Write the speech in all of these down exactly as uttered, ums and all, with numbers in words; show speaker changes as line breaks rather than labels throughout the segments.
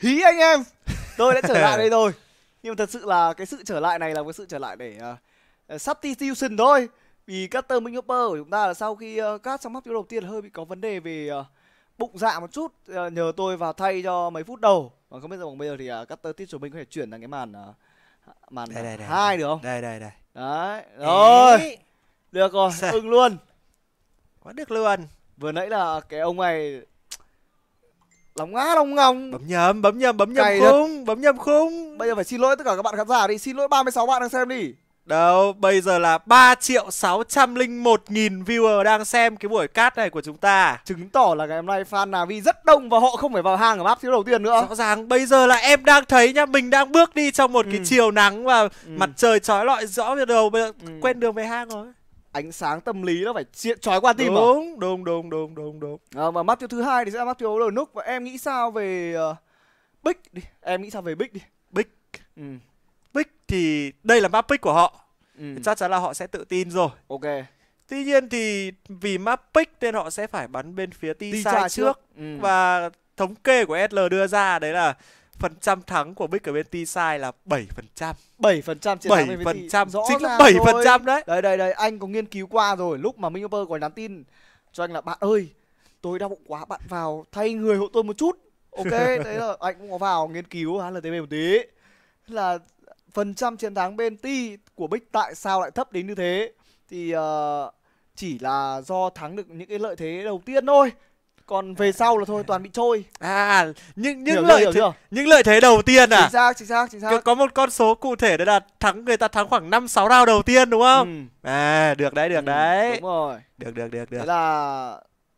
Hí anh em, tôi đã trở lại đây rồi. Nhưng mà thật sự là cái sự trở lại này là cái sự trở lại để uh, substitution thôi. Vì Cutter Minh Hopper của chúng ta là sau khi uh, cắt trong map đầu tiên hơi bị có vấn đề về uh, bụng dạ một chút, uh, nhờ tôi vào thay cho mấy phút đầu. Còn không biết rằng bây giờ thì uh, Cutter Tít của mình có thể chuyển sang cái màn uh, màn
đây, đây, đây.
hai được không?
Đây đây đây.
Đấy, rồi. Ê. Được rồi,
Sao?
ưng luôn.
Quá được luôn.
Vừa nãy là cái ông này lòng ngá lòng ngòng.
Bấm nhầm, bấm nhầm, bấm nhầm khung, bấm nhầm khung.
Bây giờ phải xin lỗi tất cả các bạn khán giả đi, xin lỗi ba mươi sáu bạn đang xem đi.
Đâu, bây giờ là ba triệu sáu trăm lẻ một nghìn viewer đang xem cái buổi cast này của chúng ta.
Chứng tỏ là ngày hôm nay fan Navi rất đông và họ không phải vào hang ở map thiếu đầu tiên nữa.
Rõ ràng bây giờ là em đang thấy nhá, mình đang bước đi trong một ừ. cái chiều nắng và ừ. mặt trời chói lọi rõ về đầu, bây giờ ừ. quen đường về hang rồi.
Ánh sáng tâm lý nó phải chói qua tim.
Đúng, đúng, đúng, đúng, đúng, đúng.
À, mà map thứ hai thì sẽ là map thiếu đầu núc. Và em nghĩ sao về uh, Big đi, em nghĩ sao về Big đi.
Big.
Ừ.
Big thì đây là map pick của họ.
Ừ.
Chắc chắn là họ sẽ tự tin rồi.
Ok.
Tuy nhiên thì vì map pick nên họ sẽ phải bắn bên phía T-Side trước,
trước. Ừ.
Và thống kê của ét lờ đưa ra đấy là phần trăm thắng của Big ở bên T-Side là bảy phần trăm.
bảy phần trăm chiến thắng bên
bảy phần trăm,
rõ
chính là bảy phần trăm đấy.
Đây đây đây, anh có nghiên cứu qua rồi. Lúc mà Minh Hopper có nhắn tin cho anh là bạn ơi, tôi đau bụng quá, bạn vào thay người hộ tôi một chút. Ok, thế là anh cũng có vào nghiên cứu hát lờ tê bê một tí. Là phần trăm chiến thắng bên T của Big tại sao lại thấp đến như thế? Thì uh, chỉ là do thắng được những cái lợi thế đầu tiên thôi. Còn về sau là thôi toàn bị trôi.
À, những những
hiểu
lợi
hiểu
thế,
chưa?
những lợi thế đầu tiên à?
Chính xác, chính xác, chính xác.
Có một con số cụ thể đấy là thắng người ta thắng khoảng năm sáu round đầu tiên đúng không? Ừ. À, được đấy, được ừ, đấy.
Đúng rồi.
Được được được được.
Thế là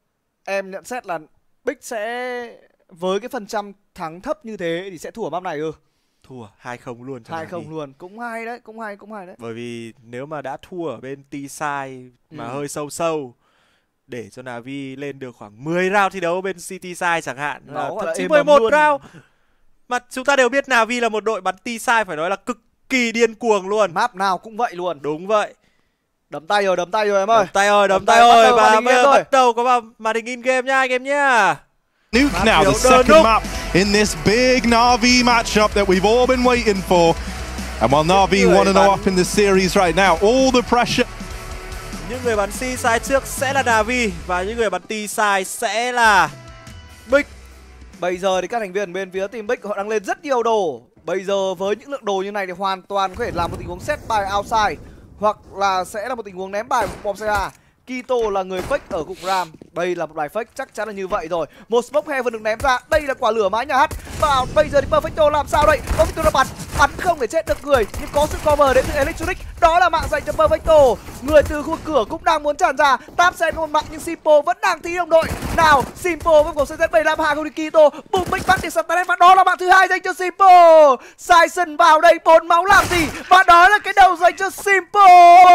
em nhận xét là Big sẽ với cái phần trăm thắng thấp như thế thì sẽ thua map này ư?
Thua hai không luôn.
hai không luôn, cũng hay đấy, cũng hay, cũng hay đấy.
Bởi vì nếu mà đã thua ở bên T-Side mà ừ. hơi sâu sâu, để cho Navi lên được khoảng mười round thi đấu bên City Side chẳng hạn, là thậm chí mười một round. Mà chúng ta đều biết Navi là một đội bắn T-Side phải nói là cực kỳ điên cuồng luôn.
Map nào cũng vậy luôn.
Đúng vậy.
Đấm tay rồi, đấm tay rồi em ơi.
Đấm tay rồi, đấm, đấm tay, tay rồi. Và bây giờ bắt đầu có vào màn hình in game nha anh em nhá.
Nuke now, the second map in this big Na'Vi matchup that we've all been waiting for. And while Na'Vi one and oh up in the series right now, all the pressure.
Những người bắn C-side trước sẽ là Navi và những người bắn T-side sẽ là Big.
Bây giờ thì các thành viên bên phía team Big họ đang lên rất nhiều đồ. Bây giờ với những lượng đồ như này thì hoàn toàn có thể làm một tình huống set bài outside, hoặc là sẽ là một tình huống ném bài của Pomsea. Kito là người fake ở cục ram. Đây là một bài fake chắc chắn là như vậy rồi. Một smoke heaven được ném ra. Đây là quả lửa mái nhà hát. Và bây giờ thì Perfecto làm sao đây? Perfecto đã bắn, bắn không để chết được người, nhưng có sự cover đến từ Electronic. Đó là mạng dành cho Perfecto. Người từ khu cửa cũng đang muốn tràn ra. Tapsen một mạng nhưng Simpo vẫn đang thi đồng đội. Nào, Simpo với cuộc xê zét bảy năm hai không đi Kito. Boom Big bắt được Santanet và đó là mạng thứ hai dành cho Simpo. Syson vào đây bốn máu làm gì? Và đó là cái đầu dành cho Simpo.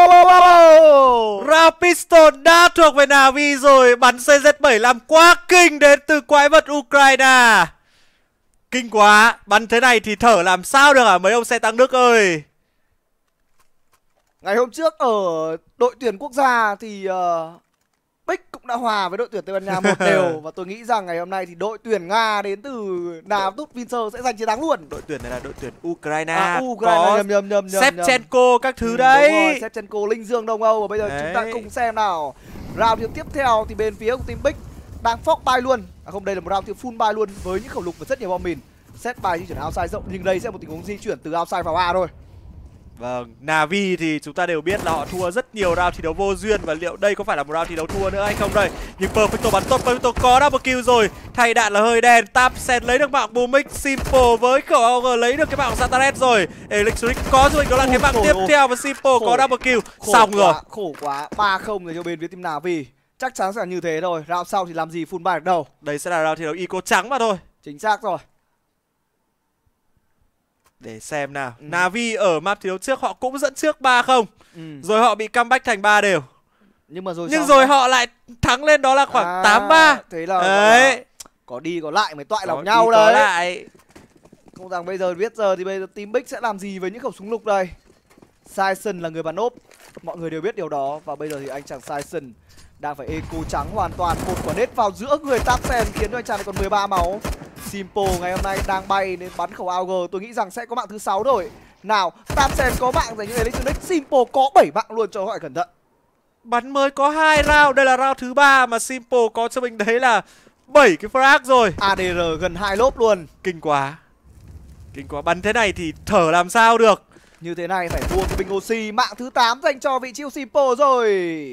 Rapiston đã thuộc về Navi rồi, bắn xê zét bảy năm quá kinh đến từ quái vật Ukraine. Kinh quá, bắn thế này thì thở làm sao được hả mấy ông xe tăng Đức ơi.
Ngày hôm trước ở đội tuyển quốc gia thì uh, Big cũng đã hòa với đội tuyển Tây Ban Nha một đều. Và tôi nghĩ rằng ngày hôm nay thì đội tuyển Nga đến từ Navitus Windsor sẽ giành chiến thắng luôn.
Đội tuyển này là đội tuyển Ukraine,
à, Ukraine
có
nhầm, nhầm, nhầm, nhầm,
Shevchenko các thứ
ừ,
đấy.
Đúng rồi, Shevchenko, Linh Dương, Đông Âu. Và bây giờ đấy, chúng ta cùng xem nào. Round tiếp theo thì bên phía của team Big đang phóc bay luôn. À không, đây là một round tiếp full bay luôn với những khẩu lục và rất nhiều bom mìn. Set bài di chuyển outside rộng, nhưng đây sẽ là một tình huống di chuyển từ outside vào A thôi.
Vâng, Navi thì chúng ta đều biết là họ thua rất nhiều round thi đấu vô duyên. Và liệu đây có phải là một round thi đấu thua nữa hay không đây? Nhưng Perfecto bắn tốt, Perfecto có double kill rồi. Thay đạn là hơi đen, Tapsen lấy được mạng Boomix, Simple với khẩu a giê lấy được cái mạng Santanet rồi. Electronic có rồi, đó là cái mạng tiếp theo và Simple có double kill. Xong rồi.
Khổ quá, ba không rồi cho bên phía team Navi. Chắc chắn sẽ là như thế thôi, round sau thì làm gì full buy được đâu.
Đây sẽ là round thi đấu eco trắng mà thôi.
Chính xác rồi.
Để xem nào. ừ. Navi ở map thi đấu trước họ cũng dẫn trước ba không. ừ. Rồi họ bị comeback thành ba đều.
Nhưng mà rồi
Nhưng rồi họ lại thắng lên đó là khoảng à, tám ba.
Thế là
đấy.
Là có đi có lại mới toại lòng nhau đấy.
Có lại.
Không rằng bây giờ biết giờ thì bây giờ team Big sẽ làm gì với những khẩu súng lục đây. Syson là người bắn ốp, mọi người đều biết điều đó. Và bây giờ thì anh chàng Syson đang phải eco trắng hoàn toàn. Một quả nết vào giữa người Tapsen khiến cho anh chàng này còn mười ba máu. Simple ngày hôm nay đang bay nên bắn khẩu a o giê, tôi nghĩ rằng sẽ có mạng thứ sáu rồi. Nào, Tamsen có mạng dành cho Electronic, Simple có bảy mạng luôn cho họ cẩn thận.
Bắn mới có hai round, đây là round thứ ba mà Simple có cho mình đấy là bảy cái frag rồi.
a đê rờ gần hai lốp luôn.
Kinh quá. Kinh quá, bắn thế này thì thở làm sao được.
Như thế này phải mua cái bình oxy. Mạng thứ tám dành cho vị trí của Simple rồi.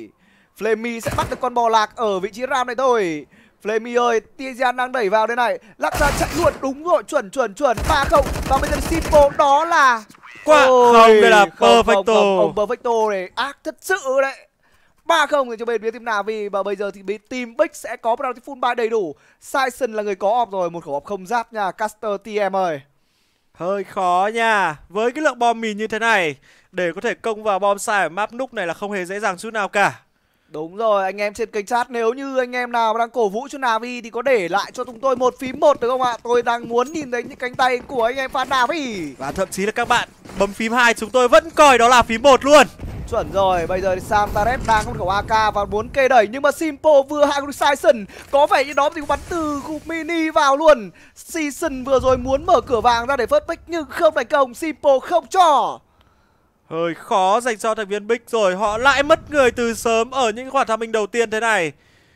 Flammy sẽ bắt được con bò lạc ở vị trí round này thôi. Flammy ơi, Tizian đang đẩy vào đây này. Lắc ra chạy luôn, đúng rồi, chuẩn chuẩn chuẩn ba không. Và bây giờ Simple đó là
Quá không, đây là Perfecto.
Ông Perfecto này ác thật sự đấy. ba không cho bên phía team Navi. Và bây giờ thì bên team Big sẽ có một round full buy đầy đủ. Sison là người có off rồi, một khẩu off không giáp nha Caster tê em ơi.
Hơi khó nha. Với cái lượng bom mìn như thế này, để có thể công vào bom sai ở map Nook này là không hề dễ dàng chút nào cả.
Đúng rồi, anh em trên kênh chat, nếu như anh em nào đang cổ vũ cho Navi thì có để lại cho chúng tôi một phím một được không ạ? Tôi đang muốn nhìn thấy những cánh tay của anh em fan Navi.
Và thậm chí là các bạn bấm phím hai, chúng tôi vẫn coi đó là phím một luôn.
Chuẩn rồi, bây giờ thì Sam Taret đang có một khẩu a ca và muốn kê đẩy, nhưng mà Simple vừa hạ con Sison. Có vẻ như đó thì bắn từ khu mini vào luôn. Season vừa rồi muốn mở cửa vàng ra để first pick nhưng không thành công, Simple không cho.
Hơi khó dành cho thành viên Big rồi, họ lại mất người từ sớm ở những khoản tham minh đầu tiên thế này.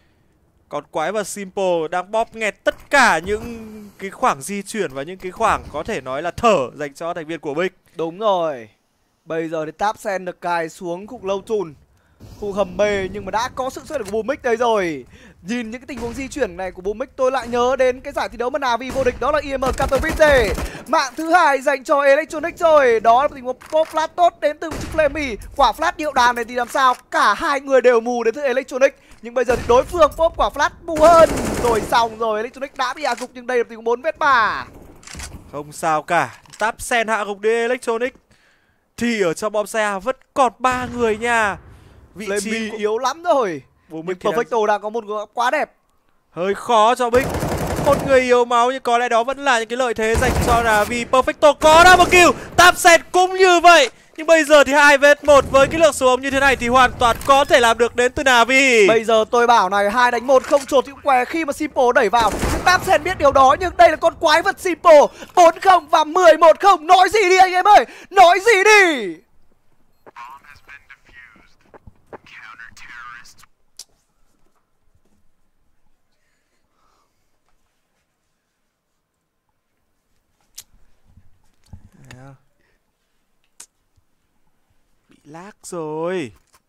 Còn Quái và Simple đang bóp nghẹt tất cả những cái khoảng di chuyển và những cái khoảng có thể nói là thở dành cho thành viên của Big.
Đúng rồi. Bây giờ thì Tapsen được cài xuống khu lâu trùn, khu hầm bề, nhưng mà đã có sự xuất hiện của Boomix đây rồi. Nhìn những cái tình huống di chuyển này của Boomix, tôi lại nhớ đến cái giải thi đấu mà Navi vô địch, đó là i em Katowice. Mạng thứ hai dành cho Electronic rồi, đó là tình huống pop flash tốt đến từ Flammy. Quả flash điệu đàn này thì làm sao, cả hai người đều mù đến từ Electronic. Nhưng bây giờ thì đối phương pop quả flash mù hơn, rồi xong rồi, Electronic đã bị hạ gục, nhưng đây là tình huống bốn vết ba.
Không sao cả, Tapsen hạ gục đi Electronic thì ở trong bom xe vẫn còn ba người nha. Vị
Flammy
trí của...
yếu lắm rồi. Nhưng Perfecto đang... đang có một người quá đẹp.
Hơi khó cho Big. Một người yếu máu nhưng có lẽ đó vẫn là những cái lợi thế dành cho Navi. Perfecto có double kill, Tapsen cũng như vậy. Nhưng bây giờ thì hai vs một với cái lượng số như thế này thì hoàn toàn có thể làm được đến từ Navi.
Bây giờ tôi bảo này, hai đánh một không trột thì què khi mà Simple đẩy vào. Tapsen biết điều đó nhưng đây là con quái vật Simple. bốn không và mười một không. Nói gì đi anh em ơi, nói gì đi.
Bị lag rồi.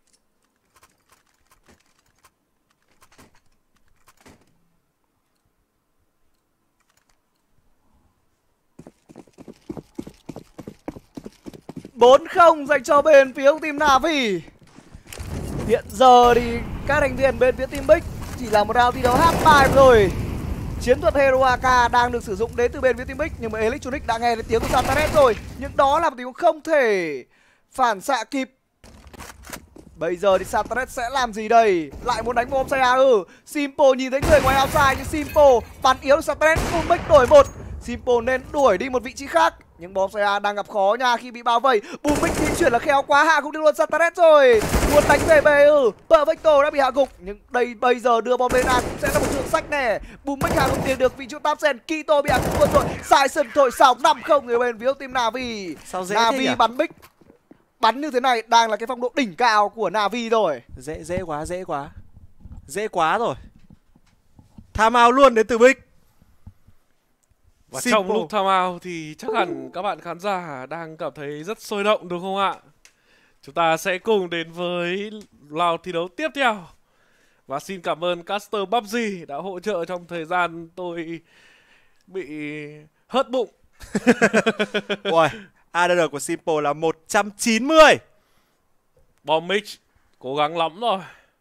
bốn không dành cho bên phía team Navi. Hiện giờ thì các thành viên bên phía team Big chỉ là một round thi đấu half time rồi. Chiến thuật Hero a ca đang được sử dụng đến từ bên phía team Big, nhưng mà Electronic đã nghe đến tiếng của Santaret rồi. Nhưng đó là một tình huống không thể phản xạ kịp. Bây giờ thì Santaret sẽ làm gì đây? Lại muốn đánh bom xe à ừ. Simple nhìn thấy người ngoài outside nhưng Simple bắn yếu được Santaret. Boomix đổi một. Simple nên đuổi đi một vị trí khác. Nhưng bom xe đang gặp khó nha khi bị bao vây. Boomix di chuyển là khéo quá, hạ gục được luôn Santaret rồi. Muốn đánh về bề ừ. Perfecto đã bị hạ gục. Nhưng đây bây giờ đưa bom lên A cũng sẽ là một trường sách nè. Boomix hạ gục tiền được vị trí Tapsen. Kito bị hạ gục luôn rồi. Sison thổi sóng năm không người bên phía team Navi.
Sao dễ
Navi
thế
bắn Big. Bắn như thế này đang là cái phong độ đỉnh cao của Navi rồi.
Dễ dễ quá, dễ quá. Dễ quá rồi. Tham out luôn đến từ Big.
Và Simple. Trong lúc tham out thì chắc hẳn các bạn khán giả đang cảm thấy rất sôi động đúng không ạ? Chúng ta sẽ cùng đến với round thi đấu tiếp theo. Và xin cảm ơn Caster pê u bê giê đã hỗ trợ trong thời gian tôi bị hớt bụng.
Ôi, a đê rờ của Simple là một trăm chín mươi.
Bombix cố gắng lắm rồi.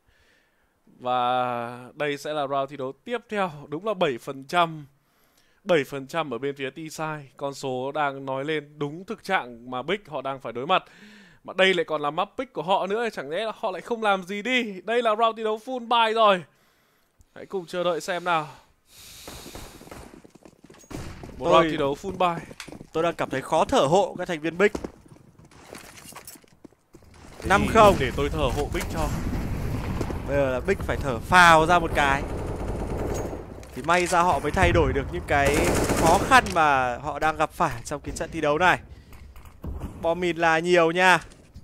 Và đây sẽ là round thi đấu tiếp theo. Đúng là bảy phần trăm. bảy phần trăm ở bên phía T-Side. Con số đang nói lên đúng thực trạng mà Big họ đang phải đối mặt. Mà đây lại còn là map pick của họ nữa. Chẳng lẽ là họ lại không làm gì đi. Đây là round thi đấu full buy rồi. Hãy cùng chờ đợi xem nào. Một
Tôi...
round thi đấu full buy.
Tôi đang cảm thấy khó thở hộ các thành viên Big. năm không.
Để tôi thở hộ Big cho.
Bây giờ là Big phải thở phào ra một cái. Thì may ra họ mới thay đổi được những cái khó khăn mà họ đang gặp phải trong cái trận thi đấu này. Bom mìn là nhiều nha.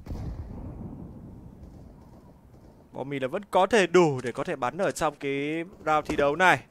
Bom mìn là vẫn có thể đủ để có thể bắn ở trong cái round thi đấu này.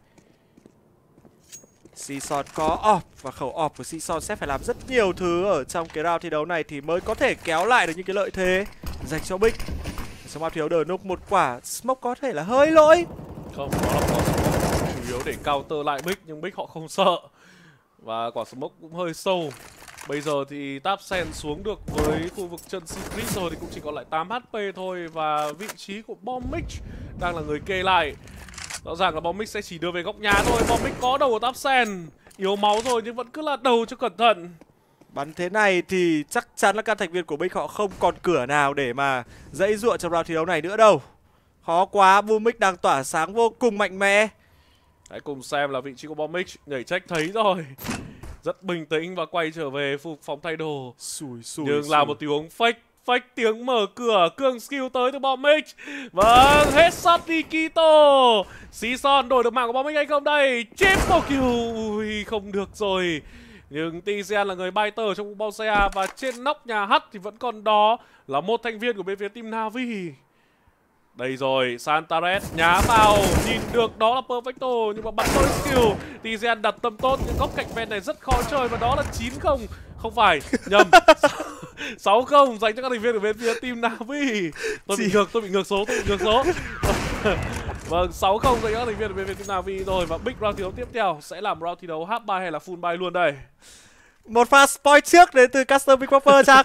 Season có off và khẩu off của Season sẽ phải làm rất nhiều thứ ở trong cái round thi đấu này thì mới có thể kéo lại được những cái lợi thế dành cho Bích. Trong map thi đấu The Noob một quả smoke có thể là hơi lỗi.
Không, đó là quả smoke chủ yếu để counter lại Bích, nhưng Bích họ không sợ. Và quả smoke cũng hơi sâu. Bây giờ thì Tapsen xuống được với khu vực chân Secret rồi thì cũng chỉ còn lại tám hát pê thôi. Và vị trí của Bombix đang là người kê lại. Rõ ràng là Bombix sẽ chỉ đưa về góc nhà thôi. Bombix có đầu của Tapsen, yếu máu rồi nhưng vẫn cứ là đầu cho cẩn thận.
Bắn thế này thì chắc chắn là các thành viên của Bích họ không còn cửa nào để mà dãy dụa trong round thi đấu này nữa đâu. Khó quá, Bombix đang tỏa sáng vô cùng mạnh mẽ.
Hãy cùng xem là vị trí của Bombix. Nhảy check thấy rồi, rất bình tĩnh và quay trở về phục phòng thay đồ.
Xùi, xùi,
Nhưng
xùi.
là một tiếng fake. Fake tiếng mở cửa, cường skill tới từ Bombix. Vâng, hết shot đi Kito. Season đổi được mạng của Bombix hay không đây? Triple kill. Ui, không được rồi. Nhưng tê xê en là người bay tờ trong Bosea. Và trên nóc nhà H thì vẫn còn đó là một thành viên của bên phía team Navi. Đây rồi, Santaret nhá vào, nhìn được đó là Perfecto nhưng mà bắn đôi skill. tê xê en đặt tâm tốt nhưng góc cạnh ven này rất khó chơi và đó là chín không. Không phải, nhầm. sáu không dành cho các thành viên của bên phía team Navi. Tôi bị ngược, tôi bị ngược số, tôi bị ngược số. Vâng, sáu không dành cho các thành viên của bên phía team Navi rồi. Và big round thi đấu tiếp theo sẽ làm round thi đấu half buy hay là full buy luôn đây.
Một pha spoil trước đến từ Caster Big Popper chắc.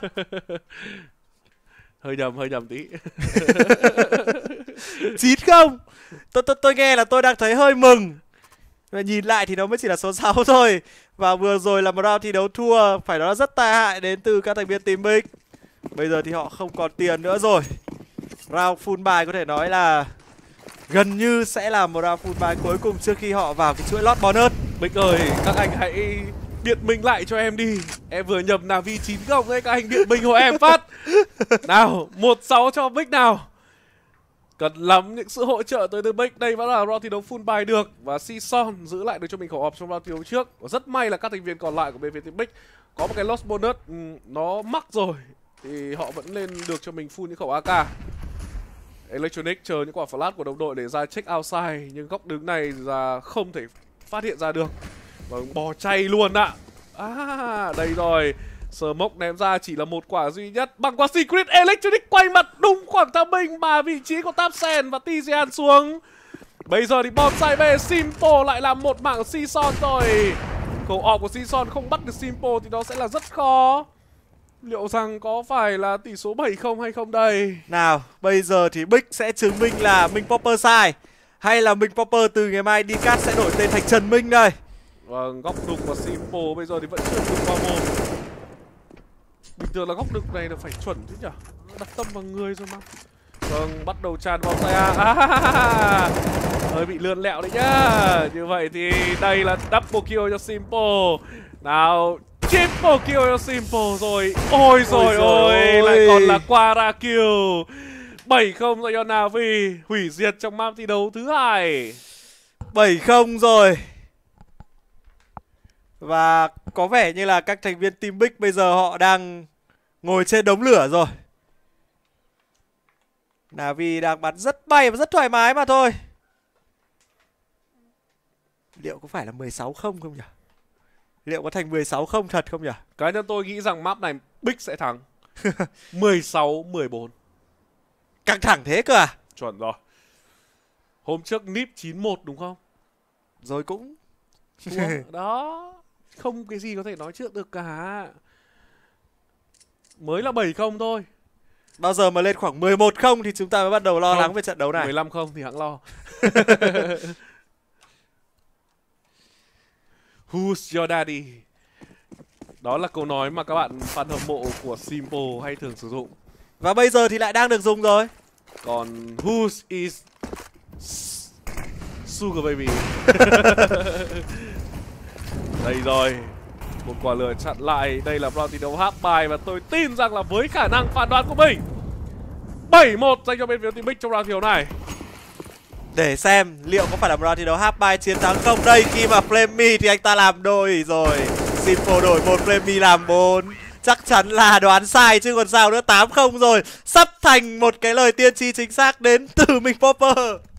Hơi nhầm, hơi nhầm tí.
chín không. Tôi, tôi, tôi nghe là tôi đang thấy hơi mừng. Và nhìn lại thì nó mới chỉ là số sáu thôi. Và vừa rồi là một round thi đấu thua, phải nói là rất tai hại đến từ các thành viên team Big. Bây giờ thì họ không còn tiền nữa rồi. Round full buy có thể nói là gần như sẽ là một round full buy cuối cùng trước khi họ vào cái chuỗi lót bonus.
Big ơi, các anh hãy điện minh lại cho em đi. Em vừa nhầm Navi chín không ấy, các anh điện minh hộ em phát. Nào, một sáu cho Big nào. Cần lắm những sự hỗ trợ tới từ Big. Đây vẫn là round thi đấu full buy được. Và Season giữ lại được cho mình khẩu hộp trong round thi đấu trước. Và rất may là các thành viên còn lại của bên phía team Big có một cái lost bonus ừ, nó mắc rồi thì họ vẫn lên được cho mình full những khẩu a ca. Electronic chờ những quả flash của đồng đội để ra check outside. Nhưng góc đứng này là không thể phát hiện ra được. Và bò chay luôn ạ. À, đây rồi. Smoke ném ra chỉ là một quả duy nhất. Bằng quả Secret, Electronic quay mặt đúng khoảng tham binh mà vị trí của Tapsen và tê xê en xuống. Bây giờ thì bom sai về, Simple lại làm một mạng của Season rồi. Khẩu ọp của Season không bắt được Simple thì đó sẽ là rất khó. Liệu rằng có phải là tỷ số bảy không hay không đây?
Nào, bây giờ thì Big sẽ chứng minh là Minh Popper sai, hay là Minh Popper từ ngày mai đi cát sẽ đổi tên thành Trần Minh đây.
Vâng, góc đục của Simple bây giờ thì vẫn chưa đục qua mồm. Bình thường là góc đục này là phải chuẩn chứ nhỉ? Đặt tâm vào người rồi mà. Vâng, bắt đầu tràn vào tay à, hơi bị lươn lẹo đấy nhá. Như vậy thì đây là double kill cho Simple. Nào, triple kill cho Simple rồi. Ôi rồi ôi, lại còn là Quara kill. bảy không rồi cho Navi, hủy diệt trong map thi đấu thứ hai.
bảy không rồi. Và có vẻ như là các thành viên team Big bây giờ họ đang ngồi trên đống lửa rồi. Navi đang bắn rất bay và rất thoải mái mà thôi. Liệu có phải là mười sáu không không nhỉ? Liệu có thành mười sáu không thật không nhỉ?
Cá nhân tôi nghĩ rằng map này Big sẽ thắng. mười sáu mười bốn.
Căng thẳng thế cơ à?
Chuẩn rồi. Hôm trước nip chín một đúng không?
Rồi cũng
đó. Không cái gì có thể nói trước được cả. Mới là bảy không thôi.
Bao giờ mà lên khoảng mười một không thì chúng ta mới bắt đầu lo
không.
lắng về trận đấu này.
mười lăm không thì hãng lo. Who's your daddy? Đó là câu nói mà các bạn fan hâm mộ của Simple hay thường sử dụng.
Và bây giờ thì lại đang được dùng rồi.
Còn whose is Sugar Baby? Đây rồi. Một quả lửa chặn lại. Đây là round thi đấu half buy và tôi tin rằng là với khả năng phán đoán của mình, bảy một dành cho bên phía team Big trong round thi đấu này.
Để xem liệu có phải là một round thi đấu half buy chiến thắng không đây, khi mà Flammy thì anh ta làm đôi rồi. Simple đổi một, Flammy làm bốn. Chắc chắn là đoán sai chứ còn sao nữa. Tám không rồi, sắp thành một cái lời tiên tri chính xác đến từ mình Popper.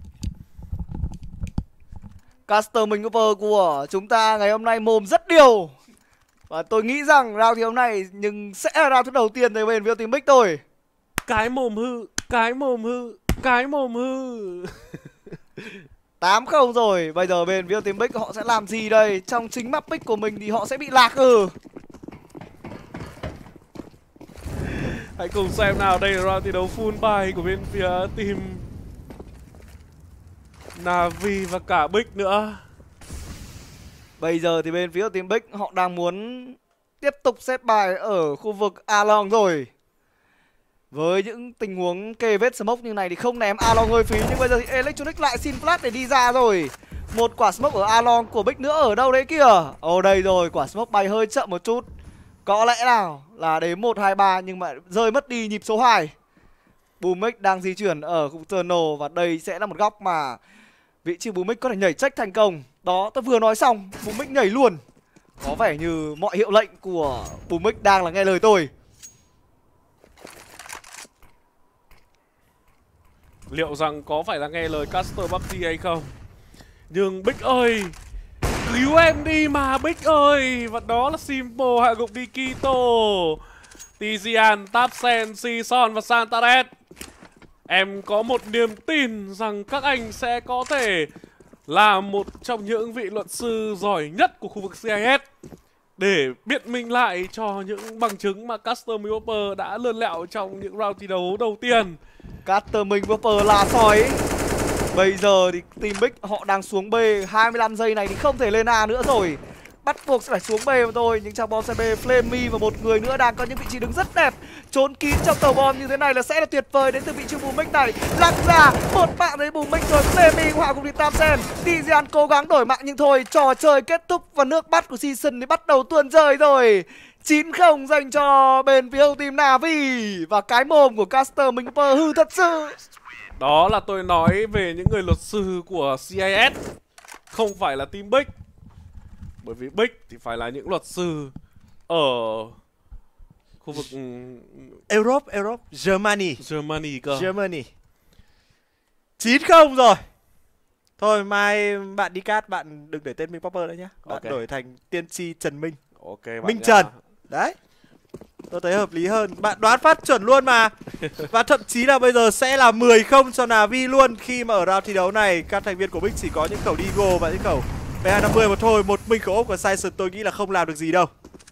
Caster mình Popper của chúng ta ngày hôm nay mồm rất điều. Và tôi nghĩ rằng round thi đấu này nhưng sẽ là round thứ đầu tiên từ bên phía team Bích thôi.
Cái mồm hư, cái mồm hư, cái mồm hư.
Tám không rồi, bây giờ bên phía team Bích họ sẽ làm gì đây? Trong chính map pick của mình thì họ sẽ bị lạc ừ.
Hãy cùng xem nào, đây là round thi đấu full buy của bên phía team Navi và cả Bích nữa.
Bây giờ thì bên phía team Bích họ đang muốn tiếp tục set bài ở khu vực Along rồi. Với những tình huống kê vết smoke như này thì không ném Along hơi phí. Nhưng bây giờ thì Electronic lại xin flash để đi ra rồi. Một quả smoke ở Along của Bích nữa ở đâu đấy kìa. Ồ đây rồi, quả smoke bay hơi chậm một chút. Có lẽ nào là đến một, hai, ba nhưng mà rơi mất đi nhịp số hai. Boomix đang di chuyển ở khu vực tunnel và đây sẽ là một góc mà vị trí Boomix có thể nhảy check thành công. Đó, tôi vừa nói xong, Boomix nhảy luôn. Có vẻ như mọi hiệu lệnh của Boomix đang là nghe lời tôi.
Liệu rằng có phải là nghe lời Caster pê u bê giê hay không? Nhưng Bích ơi, cứu em đi mà Bích ơi. Và đó là Simple hạ gục đi Kito, Tizian, Tapsen, Sison và Santaret. Em có một niềm tin rằng các anh sẽ có thể là một trong những vị luật sư giỏi nhất của khu vực xê i ét để biện minh lại cho những bằng chứng mà Caster mình Popper đã lươn lẹo trong những round thi đấu đầu tiên.
Caster mình Popper là sói. Bây giờ thì team Bích họ đang xuống B, hai mươi lăm giây này thì không thể lên A nữa rồi. Bắt buộc sẽ phải xuống B mà thôi. Nhưng trong bom xe B, Flammy và một người nữa đang có những vị trí đứng rất đẹp. Trốn kín trong tàu bom như thế này là sẽ là tuyệt vời đến từ vị trí Boomix này. Lăn ra, một bạn đấy Boomix rồi, Flammy hòa cùng đi Tamsen. Tizian cố gắng đổi mạng nhưng thôi, trò chơi kết thúc và nước bắt của season thì bắt đầu tuôn rơi rồi. chín không dành cho bên phía team Navi. Và cái mồm của Caster mình hư thật sự.
Đó là tôi nói về những người luật sư của xê i ét, không phải là team Bích. Bởi vì Bích thì phải là những luật sư ở khu vực
Europe, Europe, Germany.
Germany cơ.
Germany. chín không rồi. Thôi mai bạn đi cát bạn đừng để tên Minh Popper đấy nhá. Bạn okay. đổi thành tiên tri Trần Minh.
Ok bạn
Minh
nhá.
Trần. Đấy. Tôi thấy hợp lý hơn. Bạn đoán phát chuẩn luôn mà. Và thậm chí là bây giờ sẽ là mười không cho Navi luôn. Khi mà ở round thi đấu này các thành viên của Bích chỉ có những khẩu Deagle và những khẩu P hai năm mươi mà thôi. Một mình khẩu ốp của Sison tôi nghĩ là không làm được gì đâu.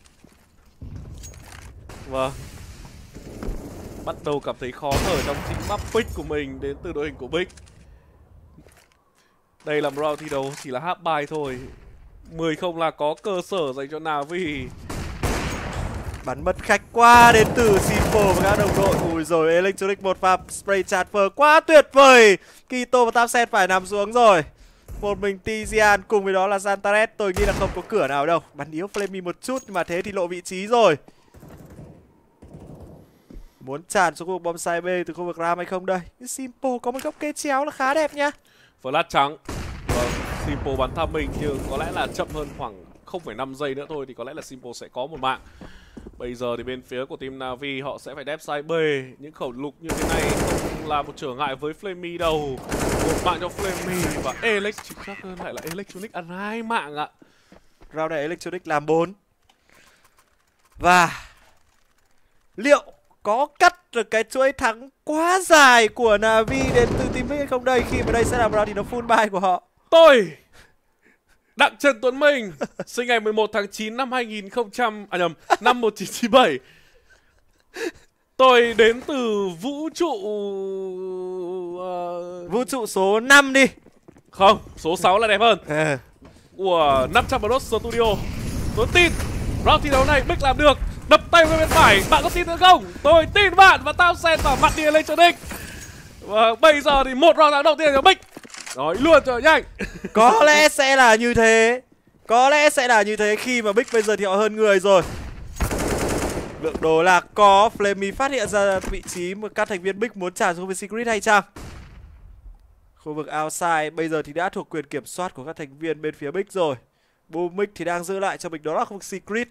Vâng. Bắt đầu cảm thấy khó thở trong chính map pick của mình đến từ đội hình của Bích. Đây là một round thi đấu chỉ là half buy thôi. mười không là có cơ sở dành cho Navi.
Bắn mất khách quá đến từ Simple và các đồng đội. Ui rồi, Electronic một pha spray transfer quá tuyệt vời. Kito và Tapsen phải nằm xuống rồi. Một mình Tizian cùng với đó là Santaret. Tôi nghĩ là không có cửa nào đâu. Bắn yếu Flammy một chút nhưng mà thế thì lộ vị trí rồi. Muốn tràn xuống khu vực bom sai B từ khu vực Ram hay không đây? Simple có một góc kê chéo là khá đẹp nhá.
Flash trắng. Vâng, Simple bắn thăm mình nhưng có lẽ là chậm hơn khoảng không phẩy năm giây nữa thôi thì có lẽ là Simple sẽ có một mạng. Bây giờ thì bên phía của team Navi họ sẽ phải đép side B. Những khẩu lục như thế này không là một trở ngại với Flammy đâu. Một mạng cho Flammy và Electric chắc hơn lại là Electronic ăn hai mạng ạ.
Round này Electronic làm bốn. Và liệu có cắt được cái chuỗi thắng quá dài của Navi đến từ team Bích hay không đây, khi mà đây sẽ là round thì nó full buy của họ.
Tôi Đặng Trần Tuấn Minh, sinh ngày mười một tháng chín năm hai nghìn không trăm à nhầm, năm một nghìn chín trăm chín mươi bảy. Tôi đến từ vũ trụ uh...
vũ trụ số năm đi.
Không, số sáu là đẹp hơn.
À.
Của năm trăm Bros Studio. Tôi tin round thi đấu này Bích làm được. Đập tay vào bên phải, bạn có tin nữa không? Tôi tin bạn và tao sen vào mặt đi Electronic. Và bây giờ thì một round thắng đầu tiên cho Bích. Nói luôn cho nhanh.
Có lẽ sẽ là như thế. Có lẽ sẽ là như thế khi mà Bích bây giờ thì họ hơn người rồi. Lượng đồ là có. Flammy phát hiện ra vị trí mà các thành viên Bích muốn trả xuống với Secret hay chăng? Khu vực outside bây giờ thì đã thuộc quyền kiểm soát của các thành viên bên phía Big rồi. Boomix thì đang giữ lại cho mình đó là khu vực Secret.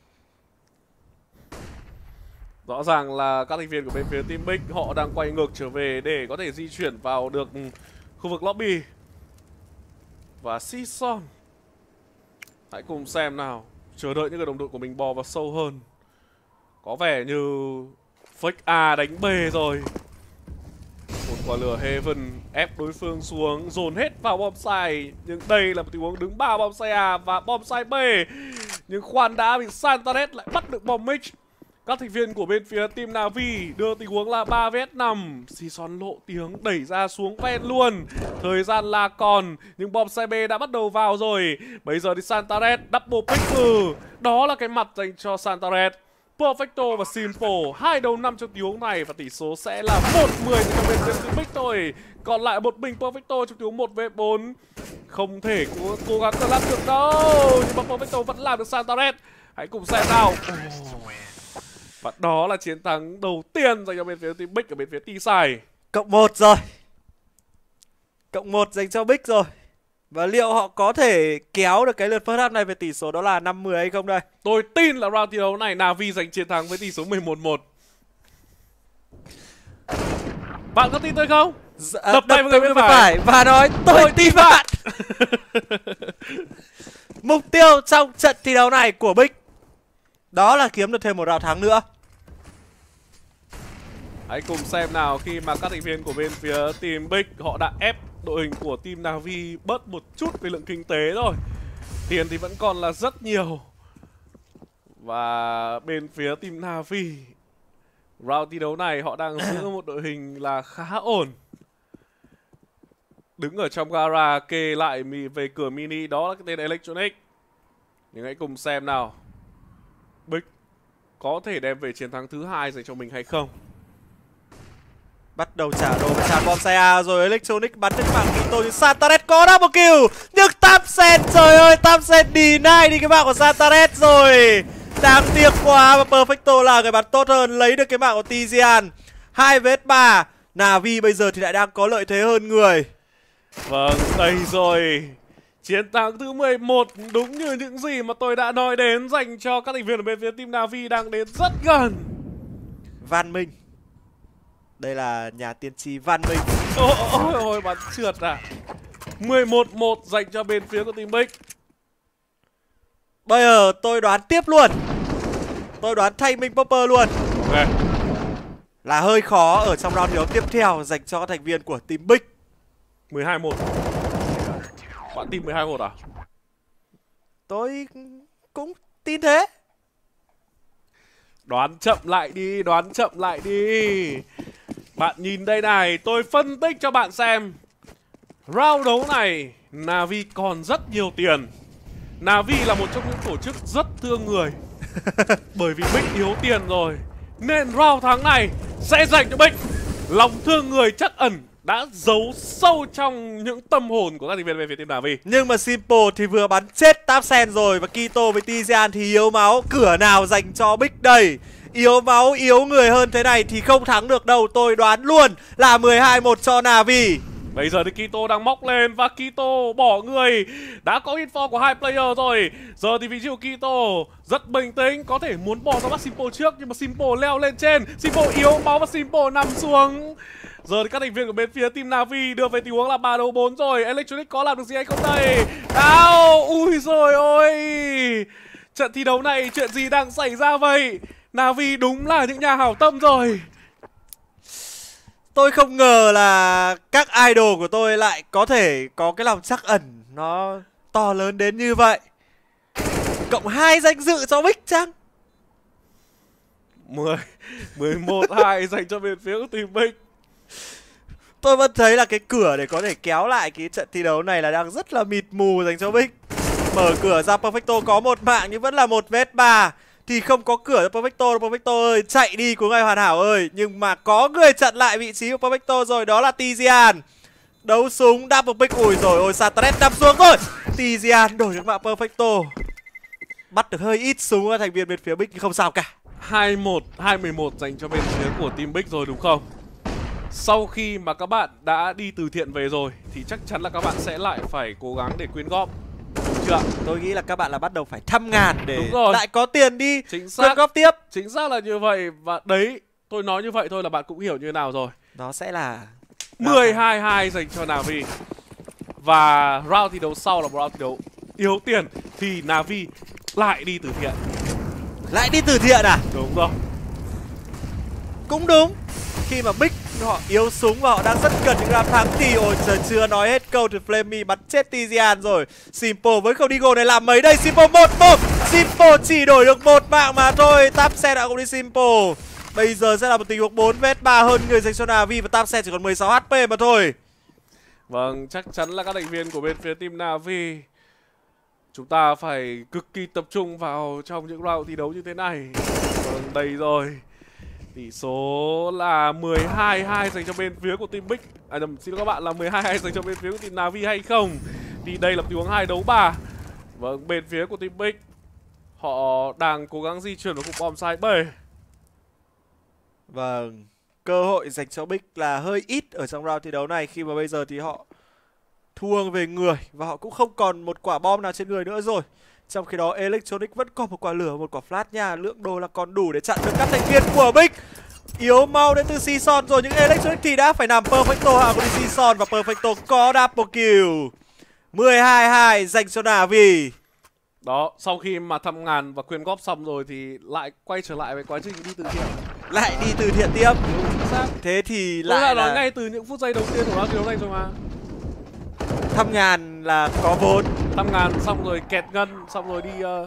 Rõ ràng là các thành viên của bên phía Team Big họ đang quay ngược trở về để có thể di chuyển vào được khu vực lobby. Và Season, hãy cùng xem nào, chờ đợi những người đồng đội của mình bò vào sâu hơn. Có vẻ như Fake A đánh B rồi. Một quả lửa Heaven ép đối phương xuống, dồn hết vào bom site. Nhưng đây là một tình huống đứng ba bom site A và bom site B. Nhưng khoan đã, bị Santaret lại bắt được bom mix. Các thành viên của bên phía team Navi đưa tình huống là ba vs năm. Season lộ tiếng đẩy ra xuống ven luôn. Thời gian là còn, nhưng bom site B đã bắt đầu vào rồi. Bây giờ thì Santaret double pick. Ừ, đó là cái mặt dành cho Santaret. Perfecto và Simple hai đầu năm trong tình huống này và tỷ số sẽ là một mười cho bên phía Team Big thôi. Còn lại một mình Perfecto trong tình huống một vs bốn. Không thể cố, cố gắng cơ lắp được đâu, nhưng mà Perfecto vẫn làm được Santaret. Hãy cùng xem nào. Oh. Và đó là chiến thắng đầu tiên dành cho bên phía Team Big ở bên phía T-Side.
Cộng một rồi. Cộng một dành cho Big rồi. Và liệu họ có thể kéo được cái lượt first half này về tỷ số đó là năm mười hay không đây?
Tôi tin là round thi đấu này Navi giành chiến thắng với tỷ số mười một một. Bạn có tin tôi không?
Dạ, đập tay với người phải. phải và nói tôi, tôi tin bạn. Mục tiêu trong trận thi đấu này của Big đó là kiếm được thêm một round thắng nữa.
Hãy cùng xem nào, khi mà các thành viên của bên phía team Big họ đã ép đội hình của team Navi bớt một chút về lượng kinh tế rồi. Tiền thì vẫn còn là rất nhiều. Và bên phía team Navi, round thi đấu này họ đang giữ một đội hình là khá ổn. Đứng ở trong gara kê lại về cửa mini, đó là cái tên Electronic. Nhưng hãy cùng xem nào, Big có thể đem về chiến thắng thứ hai dành cho mình hay không.
Bắt đầu trả đồ và tràn bom xe A rồi. Electronic bắn đến mạng Kito nhưng Santaret có double kill. Nhưng Tamsen, trời ơi, Tamsen deny đi cái mạng của Santaret rồi. Đáng tiếc quá, và Perfecto là người bắn tốt hơn, lấy được cái mạng của Tizian. hai vs ba. Navi bây giờ thì lại đang có lợi thế hơn người.
Vâng, đây rồi. Chiến thắng thứ mười một, đúng như những gì mà tôi đã nói đến, dành cho các thành viên ở bên phía team Navi đang đến rất gần.
Văn Minh. Đây là nhà tiên tri Văn Minh.
Ôi ôi ôi, bắn trượt à. mười một một dành cho bên phía của team Big.
Bây giờ tôi đoán tiếp luôn. Tôi đoán thay Minh Popper luôn.
Ok.
Là hơi khó ở trong round thi đấu tiếp theo dành cho các thành viên của team Big.
mười hai một. Bạn tin mười hai một à?
Tôi cũng tin thế.
Đoán chậm lại đi, đoán chậm lại đi. Bạn nhìn đây này, tôi phân tích cho bạn xem. Round đấu này, Navi còn rất nhiều tiền. Navi là một trong những tổ chức rất thương người. Bởi vì Big yếu tiền rồi, nên round tháng này sẽ dành cho Big. Lòng thương người chắc ẩn đã giấu sâu trong những tâm hồn của các thành viên về phía team Navi.
Nhưng mà Simple thì vừa bắn chết Tapsen rồi, và Kito với Tizian thì yếu máu. Cửa nào dành cho Big đây? Yếu máu, yếu người hơn thế này thì không thắng được đâu. Tôi đoán luôn là mười hai một cho Navi.
Bây giờ thì Kito đang móc lên và Kito bỏ người. Đã có info của hai player rồi. Giờ thì vị trí của Kito rất bình tĩnh, có thể muốn bỏ ra bắt Simple trước, nhưng mà Simple leo lên trên. Simple yếu máu và Simple nằm xuống. Giờ thì các thành viên của bên phía team Navi đưa về tình huống là ba đấu bốn rồi. Electronic có làm được gì hay không đây? Đau! Ui rồi ôi! Trận thi đấu này chuyện gì đang xảy ra vậy? Navi đúng là những nhà hảo tâm rồi.
Tôi không ngờ là các idol của tôi lại có thể có cái lòng trắc ẩn nó to lớn đến như vậy. Cộng hai danh dự cho Big chăng?
mười, mười một hai dành cho bên phía của team Big.
Tôi vẫn thấy là cái cửa để có thể kéo lại cái trận thi đấu này là đang rất là mịt mù dành cho Big. Mở cửa ra Perfecto có một mạng nhưng vẫn là một vs ba. Thì không có cửa cho Perfecto. Perfecto ơi, chạy đi của ngài hoàn hảo ơi. Nhưng mà có người chặn lại vị trí của Perfecto rồi, đó là Tizian. Đấu súng double pick. Ui rồi ôi, Santaret đập xuống rồi. Tizian đổi được mạng Perfecto. Bắt được hơi ít súng ở thành viên bên phía Big nhưng không sao cả.
Hai một, hai mười một dành cho bên phía của team Big rồi đúng không? Sau khi mà các bạn đã đi từ thiện về rồi thì chắc chắn là các bạn sẽ lại phải cố gắng để quyên góp. Đúng chưa?
Tôi nghĩ là các bạn là bắt đầu phải thăm ngàn để
Đúng rồi.
lại có tiền đi
Chính xác.
quyên góp tiếp.
Chính xác là như vậy. Và đấy, tôi nói như vậy thôi là bạn cũng hiểu như thế nào rồi.
Đó sẽ là
mười hai hai dành cho Na'Vi. Và round thi đấu sau là một round thi đấu yếu tiền thì Na'Vi lại đi từ thiện.
Lại đi từ thiện à?
Đúng rồi.
Cũng đúng. Khi mà Big họ yếu súng và họ đang rất cần những round thắng thì ôi trời, chưa nói hết câu thì Flammy bắn chết Tizian rồi. Simple với khẩu Deagle này làm mấy đây? Simple một một. Simple chỉ đổi được một mạng mà thôi. Tapsen đã không đi Simple. Bây giờ sẽ là một tình huống bốn vs ba hơn người dành cho Na'Vi và Tapsen chỉ còn mười sáu hát pê mà thôi.
Vâng, chắc chắn là các thành viên của bên phía team Na'Vi chúng ta phải cực kỳ tập trung vào trong những round thi đấu như thế này. Vâng, đây rồi. Tỷ số là mười hai hai dành cho bên phía của team Big. À nhầm, xin các bạn, là mười hai hai dành cho bên phía của team Na'Vi hay không? Thì đây là tình huống hai đấu ba. Vâng, bên phía của team Big họ đang cố gắng di chuyển vào cục bom side B.
Vâng, cơ hội dành cho Big là hơi ít ở trong round thi đấu này, khi mà bây giờ thì họ thua về người và họ cũng không còn một quả bom nào trên người nữa rồi. Trong khi đó Electronic vẫn còn một quả lửa, một quả flash nha. Lượng đồ là còn đủ để chặn được các thành viên của Big. Yếu mau đến từ Season rồi, nhưng Electronic thì đã phải nằm. Perfecto hạ của đi Season và Perfecto có double kill. mười hai hai dành cho Na'Vi.
Đó, sau khi mà thăm ngàn và quyên góp xong rồi thì lại quay trở lại với quá trình đi từ thiện.
Lại đi từ thiện tiếp.
Đúng xác.
Thế thì
Tôi
lại
đã
là
nói ngay từ những phút giây đầu tiên của round thi đấu này rồi mà.
thăm ngàn là có vốn.
Thăm ngàn xong rồi kẹt ngân, xong rồi đi uh...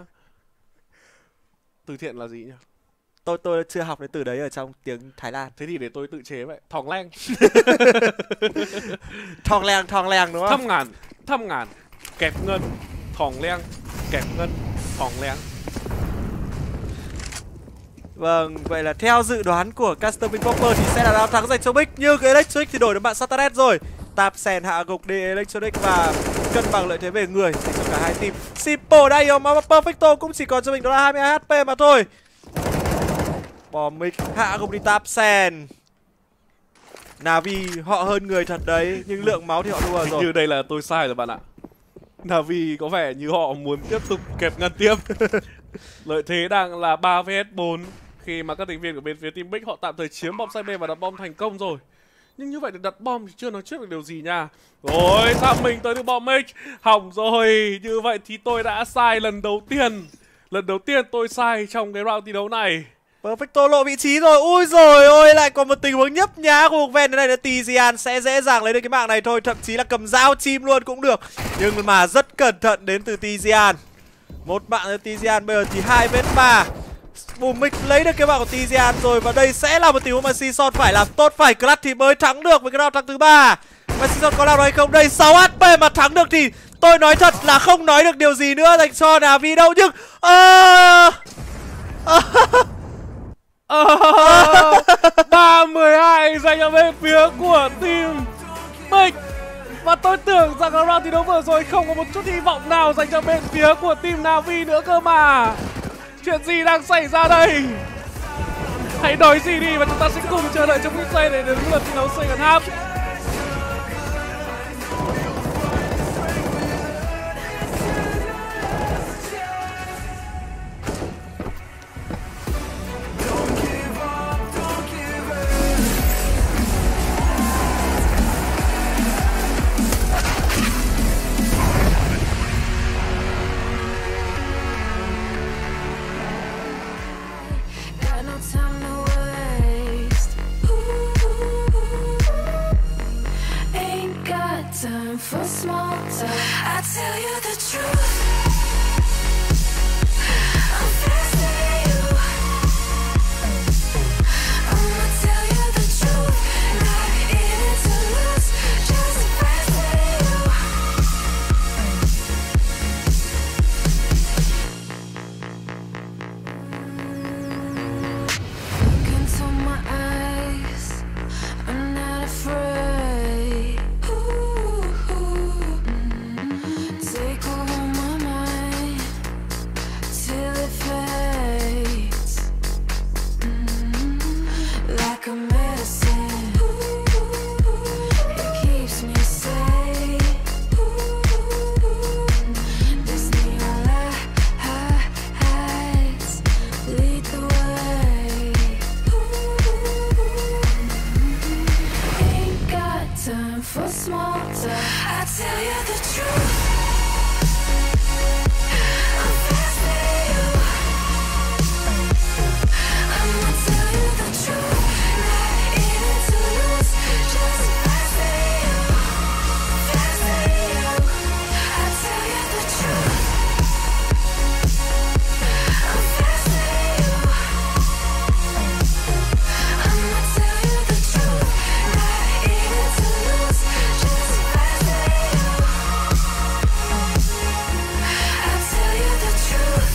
từ thiện là gì nhỉ?
Tôi tôi chưa học đến từ đấy ở trong tiếng Thái Lan.
Thế thì để tôi tự chế vậy. Thòng leng.
Thòng leng, thòng leng đúng không?
Thăm ngàn, thăm ngàn, kẹt ngân, thòng leng, kẹt ngân, thòng leng.
Vâng, vậy là theo dự đoán của Custom Popper thì sẽ là round thắng dành cho Big. Nhưng cái Electronic thì đổi được bạn Sataret rồi. Tapsen hạ gục đi Electronic và cân bằng lợi thế về người dành cho cả hai team. Simple đã yếu mà Perfecto cũng chỉ còn cho mình đó là hai mươi hai hát pê mà thôi. Bom mic hạ gục đi Tapsen. Na'Vi họ hơn người thật đấy, nhưng lượng máu thì họ đua rồi.
Như đây là tôi sai rồi bạn ạ. Na'Vi có vẻ như họ muốn tiếp tục kẹp ngân tiếp. Lợi thế đang là ba vs bốn khi mà các thành viên của bên phía team Big họ tạm thời chiếm bom side B và đặt bom thành công rồi. Nhưng như vậy để đặt bom thì chưa nói trước được điều gì nha. Rồi sao mình tới được bom mic. Hỏng rồi. Như vậy thì tôi đã sai lần đầu tiên. Lần đầu tiên tôi sai trong cái round thi đấu này.
Perfecto lộ vị trí rồi. Ui rồi ôi, lại còn một tình huống nhấp nhá của một ven thế này là Tizian sẽ dễ dàng lấy được cái mạng này thôi. Thậm chí là cầm dao chim luôn cũng được. Nhưng mà rất cẩn thận đến từ Tizian. Một mạng từ Tizian, bây giờ thì hai vs ba. Bùm mic lấy được cái mạng của Tizian rồi. Và đây sẽ là một tình huống mà Season phải làm tốt, phải clutch thì mới thắng được với cái round thắng thứ ba. Và Season có làm được hay không? Đây sáu hát pê mà thắng được thì tôi nói thật là không nói được điều gì nữa dành cho Na'Vi đâu. Nhưng à...
ba mười hai dành ở bên phía của team Big. Và tôi tưởng rằng là round thi đấu vừa rồi không có một chút hy vọng nào dành cho bên phía của team Na'Vi nữa cơ mà. Chuyện gì đang xảy ra đây? Hãy nói gì đi và chúng ta sẽ cùng chờ đợi trong phút giây để đến lượt thi đấu second half.
For small talk, I tell you the truth. I'm fascinating you. I'ma tell you the truth. Not in it to lose, just fascinating you. Look into my eyes. I'm not afraid. Take for small talk. I tell you the truth. I'm fasting you. I'ma tell you the truth. Not in it to lose, just fasting you. Fasting you. I tell you the truth. I'm fasting you. I'ma tell you the truth. Not in it to lose, just fasting you. I tell you the truth.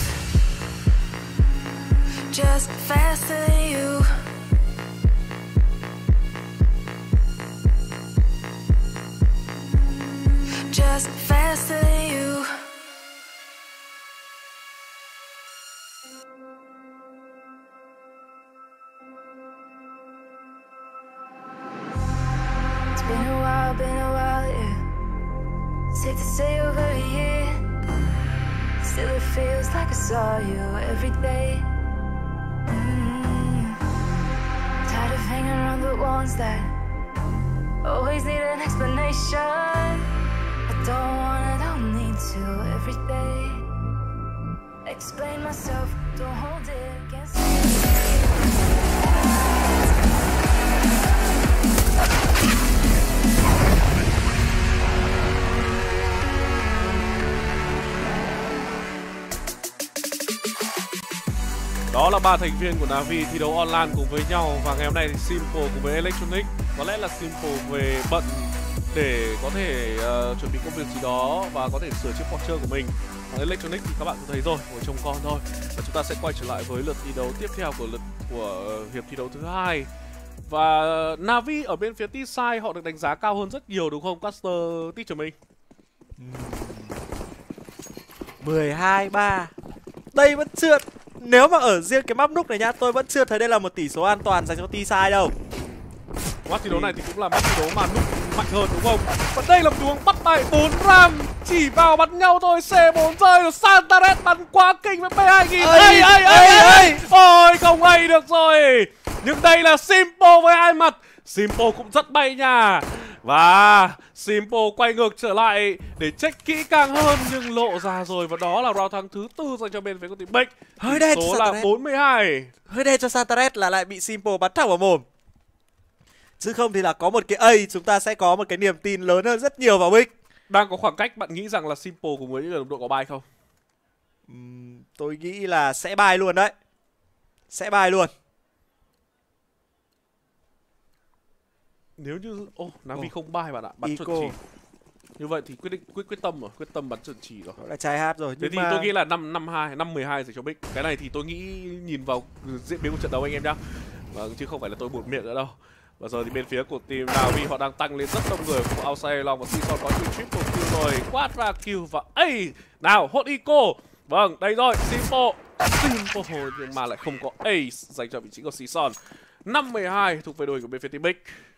Just faster than you. Just faster than you. It's been a while, been a while, yeah. Safe to say over a year. Still it feels like I saw you every day. Mm. Tired of hanging around the ones that always need an explanation. I don't wanna, don't need to every day. Explain myself, don't hold it against me.
Đó là ba thành viên của Na'Vi thi đấu online cùng với nhau, và ngày hôm nay thì Simple cùng với Electronic, có lẽ là Simple về bận để có thể uh, chuẩn bị công việc gì đó và có thể sửa chiếc Porsche của mình. Còn Electronic thì các bạn cũng thấy rồi, ngồi trông con thôi. Và chúng ta sẽ quay trở lại với lượt thi đấu tiếp theo của lượt của uh, hiệp thi đấu thứ hai. Và uh, Na'Vi ở bên phía T-Side họ được đánh giá cao hơn rất nhiều đúng không, Caster Teacher mình?
mười hai ba. Đây vẫn chưa, nếu mà ở riêng cái map núc này nhá, tôi vẫn chưa thấy đây là một tỷ số an toàn dành cho T-Side đâu.
Map thi đấu này thì cũng là map thi đấu mà núc mạnh hơn đúng không? Và đây là một tình huống bắt tay bốn ram chỉ vào bắn nhau thôi. C bốn rơi rồi, Santaret bắn quá kinh với P hai nghìn. Ây ây ây ây, ôi không hay được rồi. Nhưng đây là Simple với hai mặt. Simple cũng rất bay nha. Và Simple quay ngược trở lại để check kỹ càng hơn, nhưng lộ ra rồi. Và đó là round thắng thứ tư dành cho bên phía của team Big.
Hơi đen
số là bốn mươi hai.
Hơi đen cho Santaret là lại bị Simple bắn thẳng vào mồm. Chứ không thì là có một cái A, chúng ta sẽ có một cái niềm tin lớn hơn rất nhiều vào Big.
Đang có khoảng cách, bạn nghĩ rằng là Simple cùng với những đồng đội có bay không?
Uhm, tôi nghĩ là sẽ bay luôn đấy. Sẽ bay luôn.
Nếu như ô oh, Na'Vi oh. không bay bạn ạ, bắn chuẩn chỉ. Như vậy thì quyết định quyết quyết tâm rồi, quyết tâm bắn chuẩn chỉ rồi.
Đó là trai hát rồi.
Thế thì mà... tôi nghĩ là năm năm hai, năm mười hai dành cho Big. Cái này thì tôi nghĩ nhìn vào diễn biến của trận đấu anh em nhá. Vâng, chứ không phải là tôi buột miệng nữa đâu. Và giờ thì bên phía của team Na'Vi họ đang tăng lên rất đông người. Của Outside Long và Season có nhiều triple kill rồi, quadra kill và Ây nào hot eco. Vâng, đây rồi, Simple Simple nhưng mà lại không có ace dành cho vị trí của Season. năm mười hai thuộc về đội của bên phía team Big.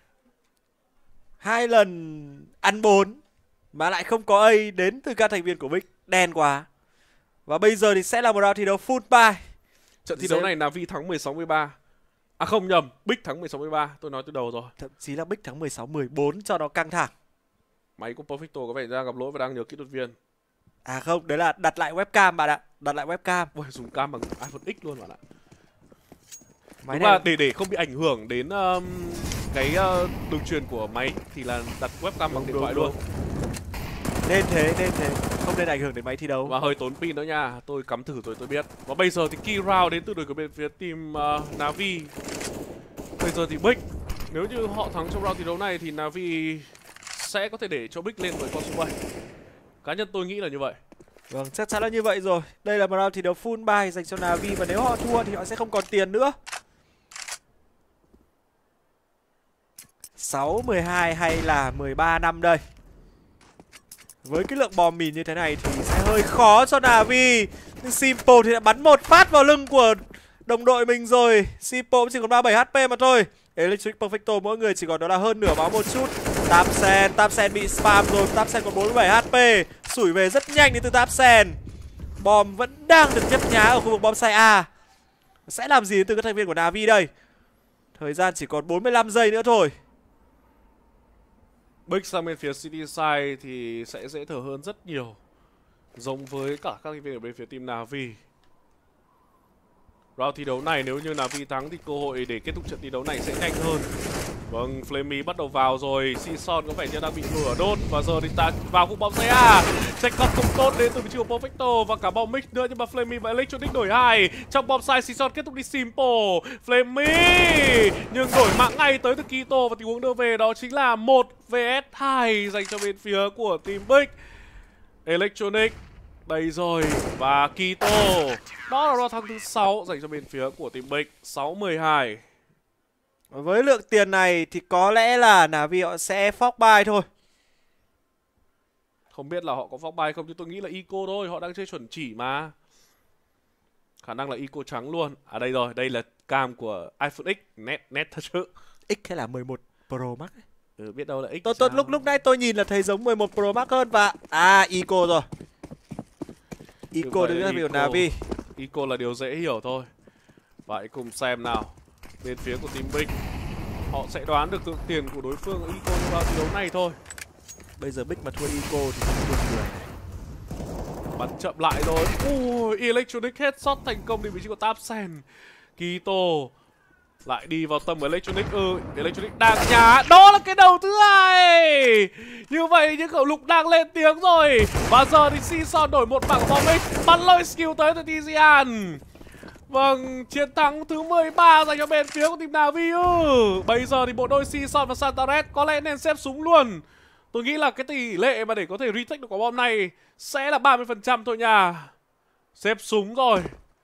Hai lần ăn bốn mà lại không có A đến từ các thành viên của Big, đen quá. Và bây giờ thì sẽ là một round thi đấu full buy.
Trận thi đấu này Na'Vi thắng mười sáu mười ba. À không nhầm, Big thắng mười sáu mười ba, tôi nói từ đầu rồi.
Thậm chí là Big thắng mười sáu mười bốn cho nó căng thẳng.
Máy của Perfecto có vẻ ra gặp lỗi và đang nhờ kỹ thuật viên.
À không, đấy là đặt lại webcam bạn ạ. Đặt lại webcam.
Ôi, dùng cam bằng iPhone X luôn bạn ạ.
Máy
Đúng
này
là để để không bị ảnh hưởng đến um, cái uh, đường truyền của máy thì là đặt webcam bằng điện thoại luôn.
Nên thế, nên thế. Không nên ảnh hưởng đến máy thi đấu.
Và hơi tốn pin nữa nha. Tôi cắm thử rồi tôi biết. Và bây giờ thì key round đến từ đội của bên phía team uh, Na'Vi. Bây giờ thì Big, nếu như họ thắng trong round thi đấu này thì Na'Vi sẽ có thể để cho Big lên với con số bảy. Cá nhân tôi nghĩ là như vậy.
Vâng, chắc chắn là như vậy rồi. Đây là một round thi đấu full buy dành cho Na'Vi, và nếu họ thua thì họ sẽ không còn tiền nữa. sáu mười hai hay là mười ba năm đây. Với cái lượng bom mìn như thế này thì sẽ hơi khó cho Na'Vi. Nhưng Simple thì đã bắn một phát vào lưng của đồng đội mình rồi. Simple chỉ còn ba mươi bảy hát pê mà thôi. Electric Perfecto mỗi người chỉ còn đó là hơn nửa máu một chút. Tapsen, Tapsen bị spam rồi. Tapsen còn bốn mươi bảy hát pê. Sủi về rất nhanh đến từ Tapsen. Bom vẫn đang được nhấp nhá ở khu vực bom site A. Sẽ làm gì từ các thành viên của Na'Vi đây? Thời gian chỉ còn bốn mươi lăm giây nữa thôi.
Big sang bên phía City Side thì sẽ dễ thở hơn rất nhiều, giống với cả các thành viên ở bên phía team Navi. Round thi đấu này nếu như Navi thắng thì cơ hội để kết thúc trận thi đấu này sẽ nhanh hơn. Vâng, Flammy bắt đầu vào rồi, Season có vẻ như đang bị lửa đốt. Và giờ thì ta vào vụ bom giấy à. Check up không tốt đến từ vị trí của Perfecto và cả bom mix nữa, nhưng mà Flammy và Electronic đổi hai. Trong bom side, Season kết thúc đi Simple. Flammy nhưng đổi mạng ngay tới từ Kito, và tình huống đưa về đó chính là một vs hai dành cho bên phía của team Big. Electronic đây rồi, và Kito. Đó là round thắng thứ sáu dành cho bên phía của team Big, sáu mười hai.
Với lượng tiền này thì có lẽ là Navi họ sẽ fork buy thôi.
Không biết là họ có fork buy không, chứ tôi nghĩ là eco thôi, họ đang chơi chuẩn chỉ mà. Khả năng là eco trắng luôn. À đây rồi, đây là cam của iPhone X, nét nét thật sự.
X hay là mười một Pro Max ấy?
Ừ, biết đâu là X.
Tôi, tôi lúc lúc nãy tôi nhìn là thấy giống mười một Pro Max hơn, và à eco rồi. Eco được cái của Navi.
Eco là điều dễ hiểu thôi. Vậy cùng xem nào. Bên phía của team Big, họ sẽ đoán được lượng tiền của đối phương ở eco trong bao thi đấu này thôi.
Bây giờ Big mà thua eco thì không buồn cười.
Bắn chậm lại rồi. Ui, Electronic headshot thành công đến vị trí của Tapsen. Kito lại đi vào tầm của Electronic. Ừ, Electronic đang nhá. Đó là cái đầu thứ hai. Như vậy những khẩu lục đang lên tiếng rồi. Và giờ thì Season đổi một bảng bom mix, bắn lôi skill tới từ Tizian. Vâng, chiến thắng thứ mười ba dành cho bên phía của team Navi. Ừ. Bây giờ thì bộ đôi Season và Santaret có lẽ nên xếp súng luôn. Tôi nghĩ là cái tỷ lệ mà để có thể retake được quả bom này sẽ là ba mươi phần trăm thôi nha. Xếp súng rồi.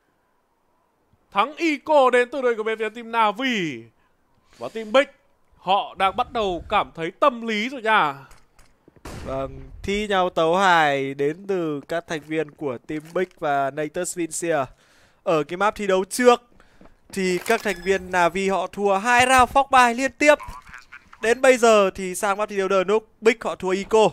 Thắng eco đến từ đội của bên phía team Navi. Và team Big, họ đang bắt đầu cảm thấy tâm lý rồi nha.
Vâng, thi nhau tấu hài đến từ các thành viên của team Big và Natus Vincia. Ở cái map thi đấu trước thì các thành viên Navi họ thua hai round fork buy liên tiếp. Đến bây giờ thì sang map thi đấu The Nook, Big họ thua eco.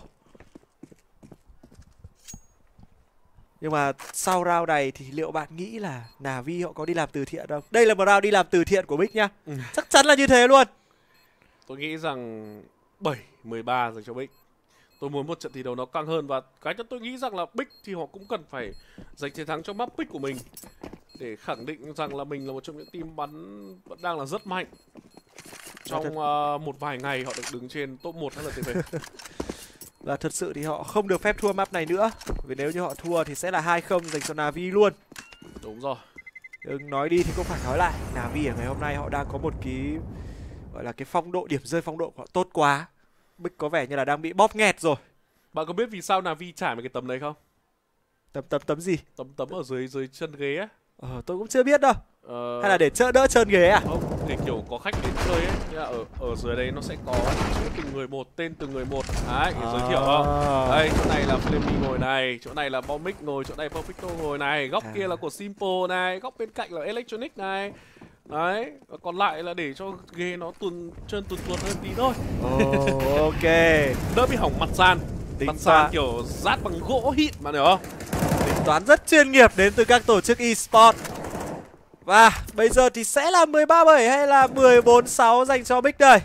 Nhưng mà sau round này thì liệu bạn nghĩ là Navi họ có đi làm từ thiện không? Đây là một round đi làm từ thiện của Big nhá. Ừ. Chắc chắn là như thế luôn.
Tôi nghĩ rằng bảy mười ba dành cho Big. Tôi muốn một trận thi đấu nó căng hơn, và cái nhất tôi nghĩ rằng là Big thì họ cũng cần phải giành chiến thắng trong map pick của mình để khẳng định rằng là mình là một trong những team bắn vẫn đang là rất mạnh. Trong uh, một vài ngày họ được đứng trên top một lờ tê vê.
Và thật sự thì họ không được phép thua map này nữa. Vì nếu như họ thua thì sẽ là hai không dành cho Navi luôn.
Đúng rồi.
Nhưng nói đi thì cũng phải nói lại, Navi ở ngày hôm nay họ đang có một cái gọi là cái phong độ, điểm rơi phong độ của họ tốt quá. Big có vẻ như là đang bị bóp nghẹt rồi.
Bạn có biết vì sao Navi trải một cái tấm đấy không?
Tấm tấm tấm gì?
Tấm tấm ở dưới dưới chân ghế á.
Ờ, tôi cũng chưa biết đâu.
Ờ...
Hay là để chỡ đỡ chân ghế à?
Không, để kiểu có khách đến chơi ấy. Như là ở ở dưới đấy nó sẽ có chữ từng người một, tên từng người một. Đấy, để giới thiệu không? Đây, chỗ này là Flammy ngồi này, chỗ này là Bomic ngồi, chỗ này Perfecto ngồi này, góc à. kia là của Simple này, góc bên cạnh là Electronic này. Đấy, và còn lại là để cho ghế nó tuần trơn tuần tuột hơn tí thôi.
Oh, ok.
Đỡ bị hỏng mặt sàn.
Tính
mặt sàn kiểu rát bằng gỗ hịn mà hiểu không?
Tính toán rất chuyên nghiệp đến từ các tổ chức eSport. Và bây giờ thì sẽ là mười ba bảy hay là mười bốn sáu dành cho Big đây?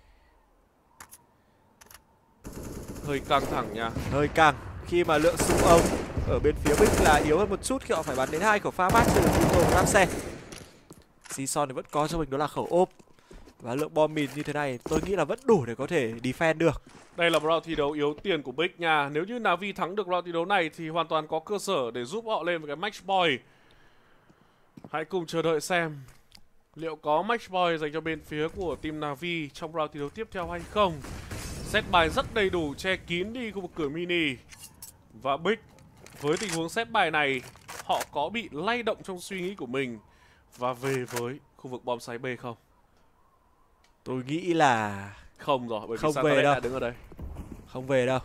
Hơi căng thẳng nha.
Hơi căng khi mà lượng súng ống ở bên phía Big là yếu hơn một chút khi họ phải bắn đến hai khẩu pha max từ Kito và Rapsen. Season thì vẫn có cho mình đó là khẩu ốp. Và lượng bom mìn như thế này tôi nghĩ là vẫn đủ để có thể defend được.
Đây là một round thi đấu yếu tiền của Big nha. Nếu như Navi thắng được round thi đấu này thì hoàn toàn có cơ sở để giúp họ lên một cái match point. Hãy cùng chờ đợi xem liệu có match point dành cho bên phía của team Navi trong round thi đấu tiếp theo hay không. Set bài rất đầy đủ, che kín đi khu vực cửa mini. Và Big với tình huống set bài này, họ có bị lay động trong suy nghĩ của mình và về với khu vực bom xoáy B không?
Tôi nghĩ là
không rồi, bởi
không
vì
về đâu.
đã đứng ở đây.
Không về đâu.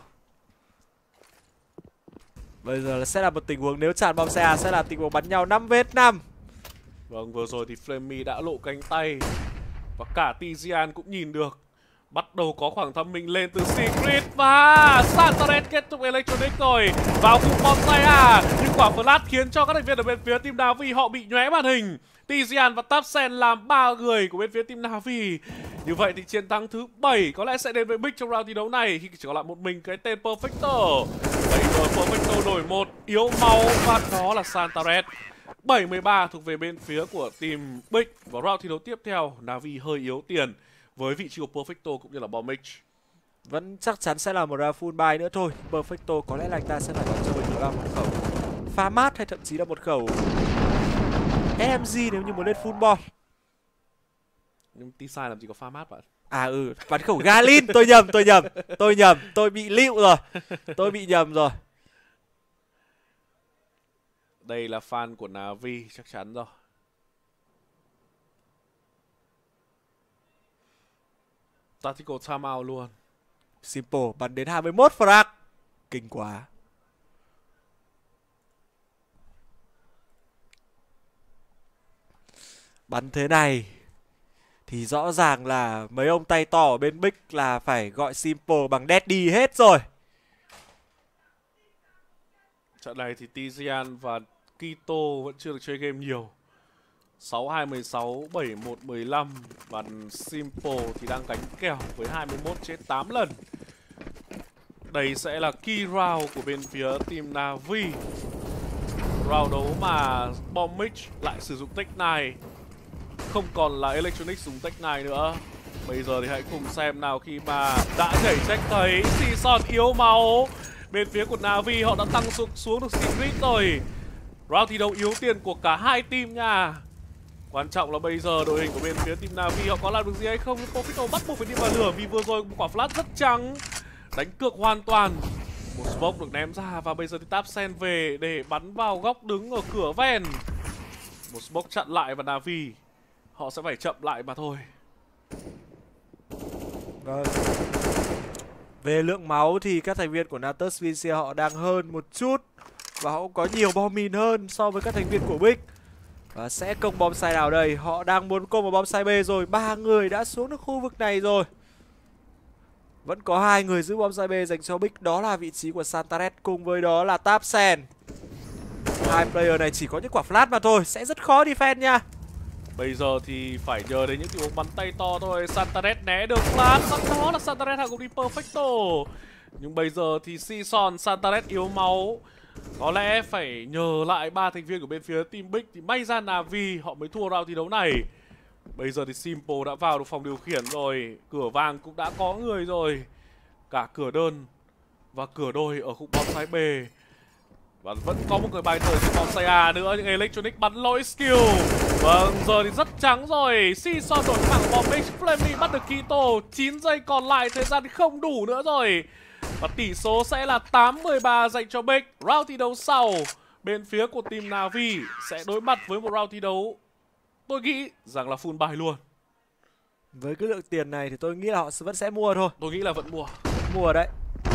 Bây giờ sẽ là một tình huống nếu tràn bom xe sẽ là tình huống bắn nhau năm vs năm.
Vâng, vừa rồi thì Flammy đã lộ cánh tay và cả Tizian cũng nhìn được. Bắt đầu có khoảng thâm minh lên từ Secret và Santaret kết thúc Electronic rồi. Vào khung bonsai à, nhưng quả flash khiến cho các thành viên ở bên phía team Navi họ bị nhoé màn hình. Tizian và Tapsen làm ba người của bên phía team Navi. Như vậy thì chiến thắng thứ bảy có lẽ sẽ đến với Big trong round thi đấu này khi chỉ còn lại một mình cái tên Perfector. Bây giờ Perfector đổi một yếu máu và đó là Santaret. bảy mươi ba thuộc về bên phía của team Big. Và round thi đấu tiếp theo Navi hơi yếu tiền với vị trí của Perfecto cũng như là Bombich.
Vẫn chắc chắn sẽ là một round full buy nữa thôi. Perfecto có lẽ là anh ta sẽ phải gọi cho mình một khẩu pha mát hay thậm chí là một khẩu ét em giê nếu như muốn lên full bomb.
Nhưng T-Side làm gì có pha mát bạn?
À ừ, bắn khẩu Galin, tôi nhầm, tôi nhầm, tôi nhầm, tôi bị lịu rồi, tôi bị nhầm rồi.
Đây là fan của Navi chắc chắn rồi. Tactical timeout luôn.
Simple bắn đến hai mươi mốt frag. Kinh quá. Bắn thế này thì rõ ràng là mấy ông tay to ở bên Big là phải gọi Simple bằng Daddy hết rồi.
Trận này thì Tizian và Kito vẫn chưa được chơi game nhiều. sáu hai mười sáu, bảy một mười lăm. Và Simple thì đang gánh kèo với hai mươi mốt chết tám lần. Đây sẽ là key round của bên phía team Navi. Round đấu mà Bombich lại sử dụng tech này, không còn là Electronic dùng tech này nữa. Bây giờ thì hãy cùng xem nào khi mà đã nhảy check thấy Season yếu máu. Bên phía của Navi họ đã tăng xuống, xuống được Secret rồi. Round thi đấu yếu tiền của cả hai team nha. Quan trọng là bây giờ đội hình của bên phía team Navi họ có làm được gì hay không. Profito bắt buộc phải đi vào lửa vì vừa rồi một quả flash rất trắng. Đánh cược hoàn toàn. Một smoke được ném ra và bây giờ thì Tapsen về để bắn vào góc đứng ở cửa ven. Một smoke chặn lại và Navi họ sẽ phải chậm lại mà thôi.
Vâng. Về lượng máu thì các thành viên của Natus Vincia họ đang hơn một chút. Và họ cũng có nhiều bom mìn hơn so với các thành viên của Big. Và sẽ công bom side nào đây? Họ đang muốn công vào bom side B rồi. Ba người đã xuống được khu vực này rồi. Vẫn có hai người giữ bom side B dành cho Big. Đó là vị trí của Santaret cùng với đó là Tapsen. Hai player này chỉ có những quả flash mà thôi. Sẽ rất khó defend nha.
Bây giờ thì phải nhờ đến những tình huống bắn tay to thôi. Santaret né được flash. Bắt đó là Santaret hạ gục đi Perfecto. Nhưng bây giờ thì Season, Santaret yếu máu. Có lẽ phải nhờ lại ba thành viên của bên phía team Big. Thì may ra Navi họ mới thua round thi đấu này. Bây giờ thì Simple đã vào được phòng điều khiển rồi. Cửa vàng cũng đã có người rồi. Cả cửa đơn và cửa đôi ở khúc bonsai B. Và vẫn có một người bài thở trên bonsai A nữa. Nhưng Electronic bắn lỗi skill. Vâng, giờ thì rất trắng rồi. Season đổi thẳng Bombich. Flammy bắt được Kito. chín giây còn lại, thời gian thì không đủ nữa rồi. Và tỷ số sẽ là tám mười ba dành cho Big. Round thi đấu sau, bên phía của team Navi sẽ đối mặt với một round thi đấu tôi nghĩ rằng là full buy luôn.
Với cái lượng tiền này thì tôi nghĩ là họ vẫn sẽ mua thôi.
Tôi nghĩ là vẫn mua.
Mua đấy.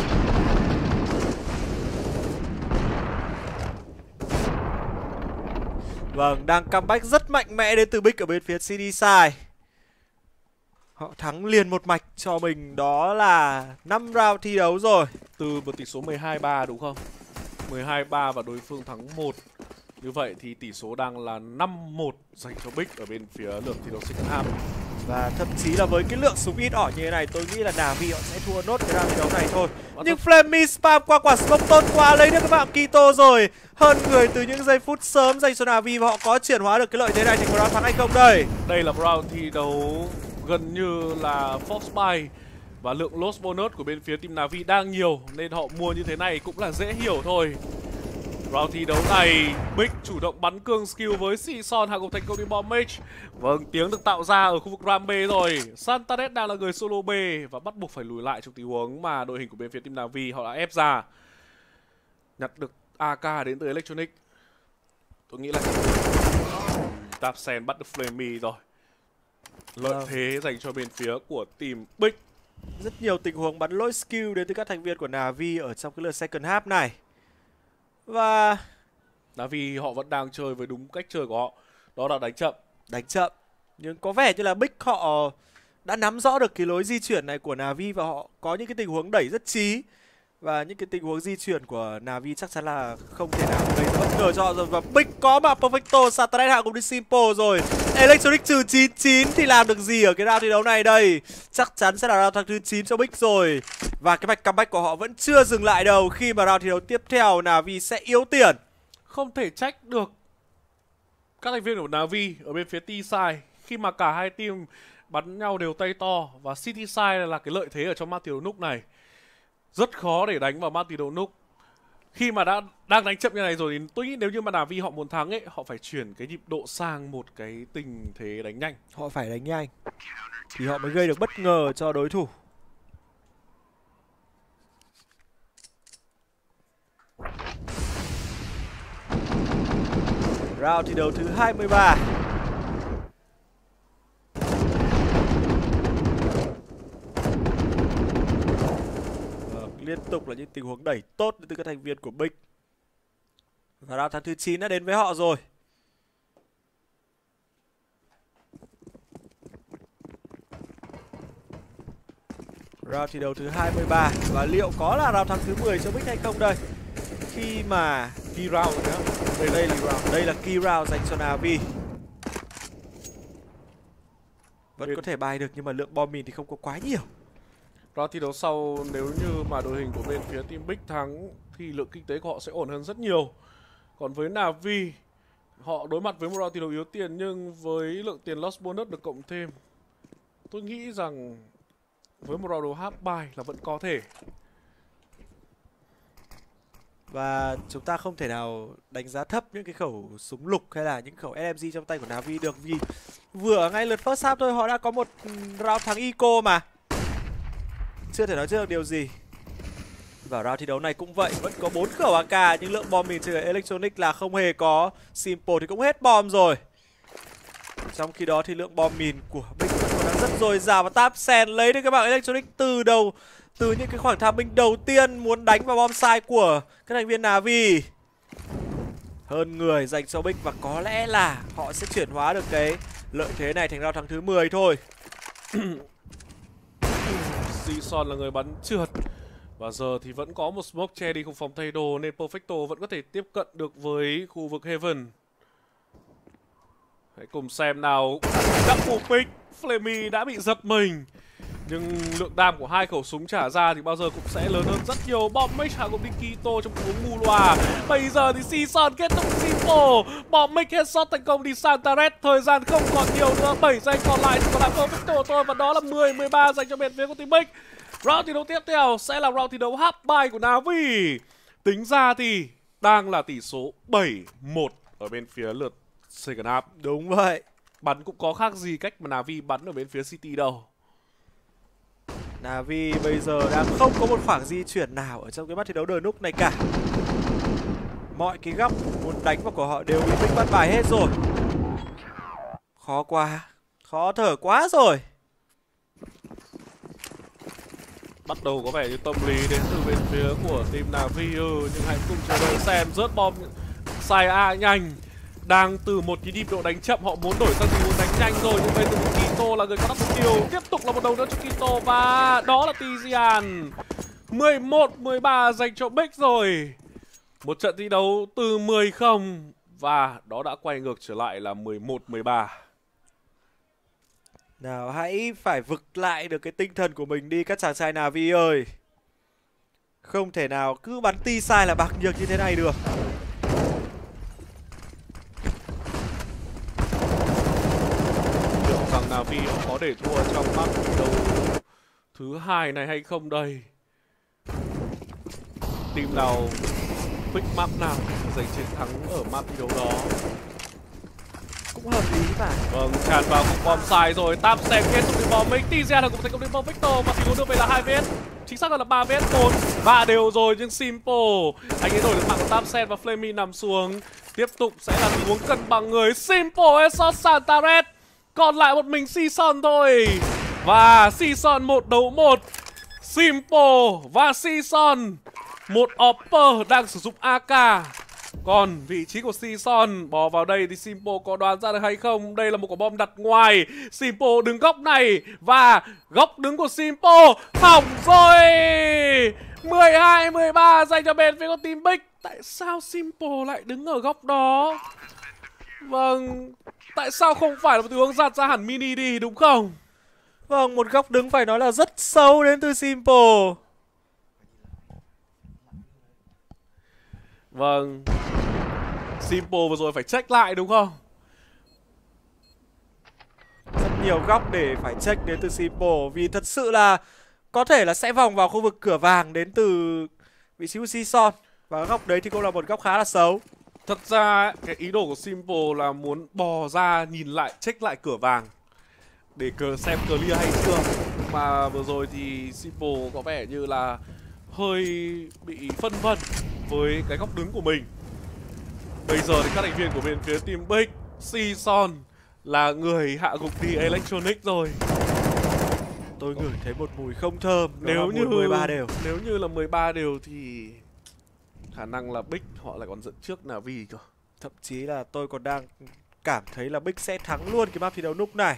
Vâng, đang comeback rất mạnh mẽ đến từ Big ở bên phía xê đê side. Họ thắng liền một mạch cho mình, đó là năm round thi đấu rồi.
Từ một tỷ số mười hai ba đúng không? mười hai ba và đối phương thắng một. Như vậy thì tỷ số đang là năm một dành cho Big ở bên phía lượt thi đấu second half.
Và thậm chí là với cái lượng súng ít ỏi như thế này, tôi nghĩ là Navi họ sẽ thua nốt cái round thi đấu này thôi. Nhưng Flammy spam qua quả smoke tốt quá, lấy được các bạn Kito rồi. Hơn người từ những giây phút sớm dành cho Navi và họ có chuyển hóa được cái lợi thế này thành một round thắng hay không đây?
Đây là một round thi đấu gần như là Fox buy. Và lượng loss bonus của bên phía team Navi đang nhiều nên họ mua như thế này cũng là dễ hiểu thôi. Round thi đấu này, Big chủ động bắn cương skill với Season hạ gục thành công đi Bombich. Vâng, tiếng được tạo ra ở khu vực Ram B rồi. Santaret đang là người solo B và bắt buộc phải lùi lại trong tình huống mà đội hình của bên phía team Navi họ đã ép ra. Nhặt được a ca đến từ Electronic. Tôi nghĩ là Tapsen bắt được Flammy rồi. Lợi
Vâng.
thế dành cho bên phía của team Big.
Rất nhiều tình huống bắn lỗi skill đến từ các thành viên của Navi ở trong cái lượt second half này. Và
Navi họ vẫn đang chơi với đúng cách chơi của họ. Đó là đánh chậm.
đánh chậm. Nhưng có vẻ như là Big họ đã nắm rõ được cái lối di chuyển này của Na'Vi và họ có những cái tình huống đẩy rất chí. Và những cái tình huống di chuyển của Na'Vi chắc chắn là không thể nào gây bất ngờ cho họ rồi. Và Big có mà Perfecto, Sataret hạ cùng đi Simple rồi. Electronic trừ chín chín thì làm được gì ở cái round thi đấu này đây? Chắc chắn sẽ là round thắng thứ chín cho Big rồi. Và cái mạch comeback của họ vẫn chưa dừng lại đâu. Khi mà round thi đấu tiếp theo Na'Vi sẽ yếu tiền.
Không thể trách được các thành viên của Na'Vi ở bên phía T-Side khi mà cả hai team bắn nhau đều tay to. Và City Side là cái lợi thế ở trong Marty đầu núc này. Rất khó để đánh vào Marty đầu núc. Khi mà đã đang đánh chậm như này rồi thì tôi nghĩ nếu như mà Na'Vi họ muốn thắng ấy, họ phải chuyển cái nhịp độ sang một cái tình thế đánh nhanh.
Họ phải đánh nhanh thì họ mới gây được bất ngờ cho đối thủ. Round thi đấu thứ hai mươi ba. Liên tục là những tình huống đẩy tốt từ các thành viên của Big. Và round tháng thứ chín đã đến với họ rồi. Round thi đấu thứ hai mươi ba. Và liệu có là round tháng thứ mười cho Big hay không đây? Khi mà
Key round nữa.
Đây, đây, là, round. đây là key round dành cho Na'Vi. Vẫn Bên... có thể bài được nhưng mà lượng bom mìn thì không có quá nhiều.
Round thi đấu sau nếu như mà đội hình của bên phía team Big thắng thì lượng kinh tế của họ sẽ ổn hơn rất nhiều. Còn với Na'Vi, họ đối mặt với một round thi đấu yếu tiền nhưng với lượng tiền lost bonus được cộng thêm, tôi nghĩ rằng với một round đấu half buy là vẫn có thể.
Và chúng ta không thể nào đánh giá thấp những cái khẩu súng lục hay là những khẩu ét em giê trong tay của Na'Vi được, vì vừa ở ngay lượt first half thôi họ đã có một round thắng eco mà. Chưa thể nói trước được điều gì. Và round thi đấu này cũng vậy, vẫn có bốn khẩu a ca nhưng lượng bom mìn trên Electronic là không hề có. Simple thì cũng hết bom rồi. Trong khi đó thì lượng bom mìn của Big vẫn còn đang rất dồi dào và Tapsen lấy được các bạn Electronic từ đầu, từ những cái khoảng tham binh đầu tiên muốn đánh vào bom sai của các thành viên Na'Vi. Hơn người dành cho Big và có lẽ là họ sẽ chuyển hóa được cái lợi thế này thành round thắng thứ mười thôi.
Season là người bắn trượt. Và giờ thì vẫn có một smoke che đi cùng phòng thay đồ nên Perfecto vẫn có thể tiếp cận được với khu vực Heaven. Hãy cùng xem nào. Các phụ pick Flammy đã bị giật mình. Nhưng lượng đam của hai khẩu súng trả ra thì bao giờ cũng sẽ lớn hơn rất nhiều. Bom Mix hạ gồm đi Kito trong tình huống mù loà. Bây giờ thì Season kết thúc Simple. Bom Mix headshot thành công đi Santaret. Thời gian không còn nhiều nữa, bảy giây còn lại chỉ còn lại Perfecto thôi. Và đó là mười mười ba dành cho bên phía của team Big. Round thi đấu tiếp theo sẽ là round thi đấu half buy của Na'Vi. Tính ra thì đang là tỷ số bảy một ở bên phía lượt second half.
Đúng vậy.
Bắn cũng có khác gì cách mà Na'Vi bắn ở bên phía City đâu.
Na'Vi bây giờ đang không có một khoảng di chuyển nào ở trong cái mắt thi đấu đời núc này cả. Mọi cái góc muốn đánh vào của họ đều bị Big bắt bài hết rồi. Khó quá, khó thở quá rồi.
Bắt đầu có vẻ như tâm lý đến từ bên phía của team Na'Vi. Ừ, nhưng hãy cùng chờ đợi xem rớt bom sai A nhanh. Đang từ một cái nhịp độ đánh chậm họ muốn đổi sang tình huống đánh nhanh rồi, nhưng bây giờ Kito là người có đắp mục tiêu. Tiếp tục là một đầu nữa cho Kito và đó là Tizian. mười một mười ba dành cho Big rồi. Một trận thi đấu từ mười không và đó đã quay ngược trở lại là mười một mười ba.
Nào hãy phải vực lại được cái tinh thần của mình đi các chàng trai Na'Vi ơi. Không thể nào cứ bắn ti sai là bạc nhược như thế này được.
Liệu rằng Na'Vi có để thua trong map đấu thứ hai này hay không đây? Team nào pick map nào giành chiến thắng ở map thi đấu đó?
Cũng hợp lý mà.
Vâng, tràn vào cục bom sai rồi. Tapsen kết thúc được bom mình. Tizen là cũng thành công đến bom Victor và tình huống đưa về là hai vết. Chính xác là ba vết, bốn và đều rồi nhưng Simple anh ấy đổi được mạng của Tapsen và Flammy nằm xuống. Tiếp tục sẽ là tình huống cân bằng người. Simple headshot Santaret. Còn lại một mình Season thôi. Và Season một đấu một. Simple và Season, một Opper đang sử dụng a ca Còn vị trí của Sison bò vào đây thì Simple có đoán ra được hay không? Đây là một quả bom đặt ngoài. Simple đứng góc này và góc đứng của Simple hỏng rồi. mười hai mười ba dành cho bên phía của team Big. Tại sao Simple lại đứng ở góc đó? Vâng, tại sao không phải là một tình huống giạt ra hẳn mini đi đúng không?
Vâng, một góc đứng phải nói là rất sâu đến từ Simple.
Vâng, Simple vừa rồi phải check lại đúng không?
Rất nhiều góc để phải check đến từ Simple. Vì thật sự là có thể là sẽ vòng vào khu vực cửa vàng đến từ vị trí của Sison. Và góc đấy thì cũng là một góc khá là xấu.
Thật ra cái ý đồ của Simple là muốn bò ra nhìn lại, check lại cửa vàng để cờ xem clear hay chưa. Mà vừa rồi thì Simple có vẻ như là hơi bị phân vân với cái góc đứng của mình. Bây giờ thì các thành viên của bên phía team Big, Sison là người hạ gục đi Electronic rồi.
Tôi ngửi thấy một mùi không thơm.
Nếu như
mười ba đều.
Nếu như là mười ba đều thì khả năng là Big họ lại còn dẫn trước Navi cơ.
Thậm chí là tôi còn đang cảm thấy là Big sẽ thắng luôn cái map thi đấu núp này.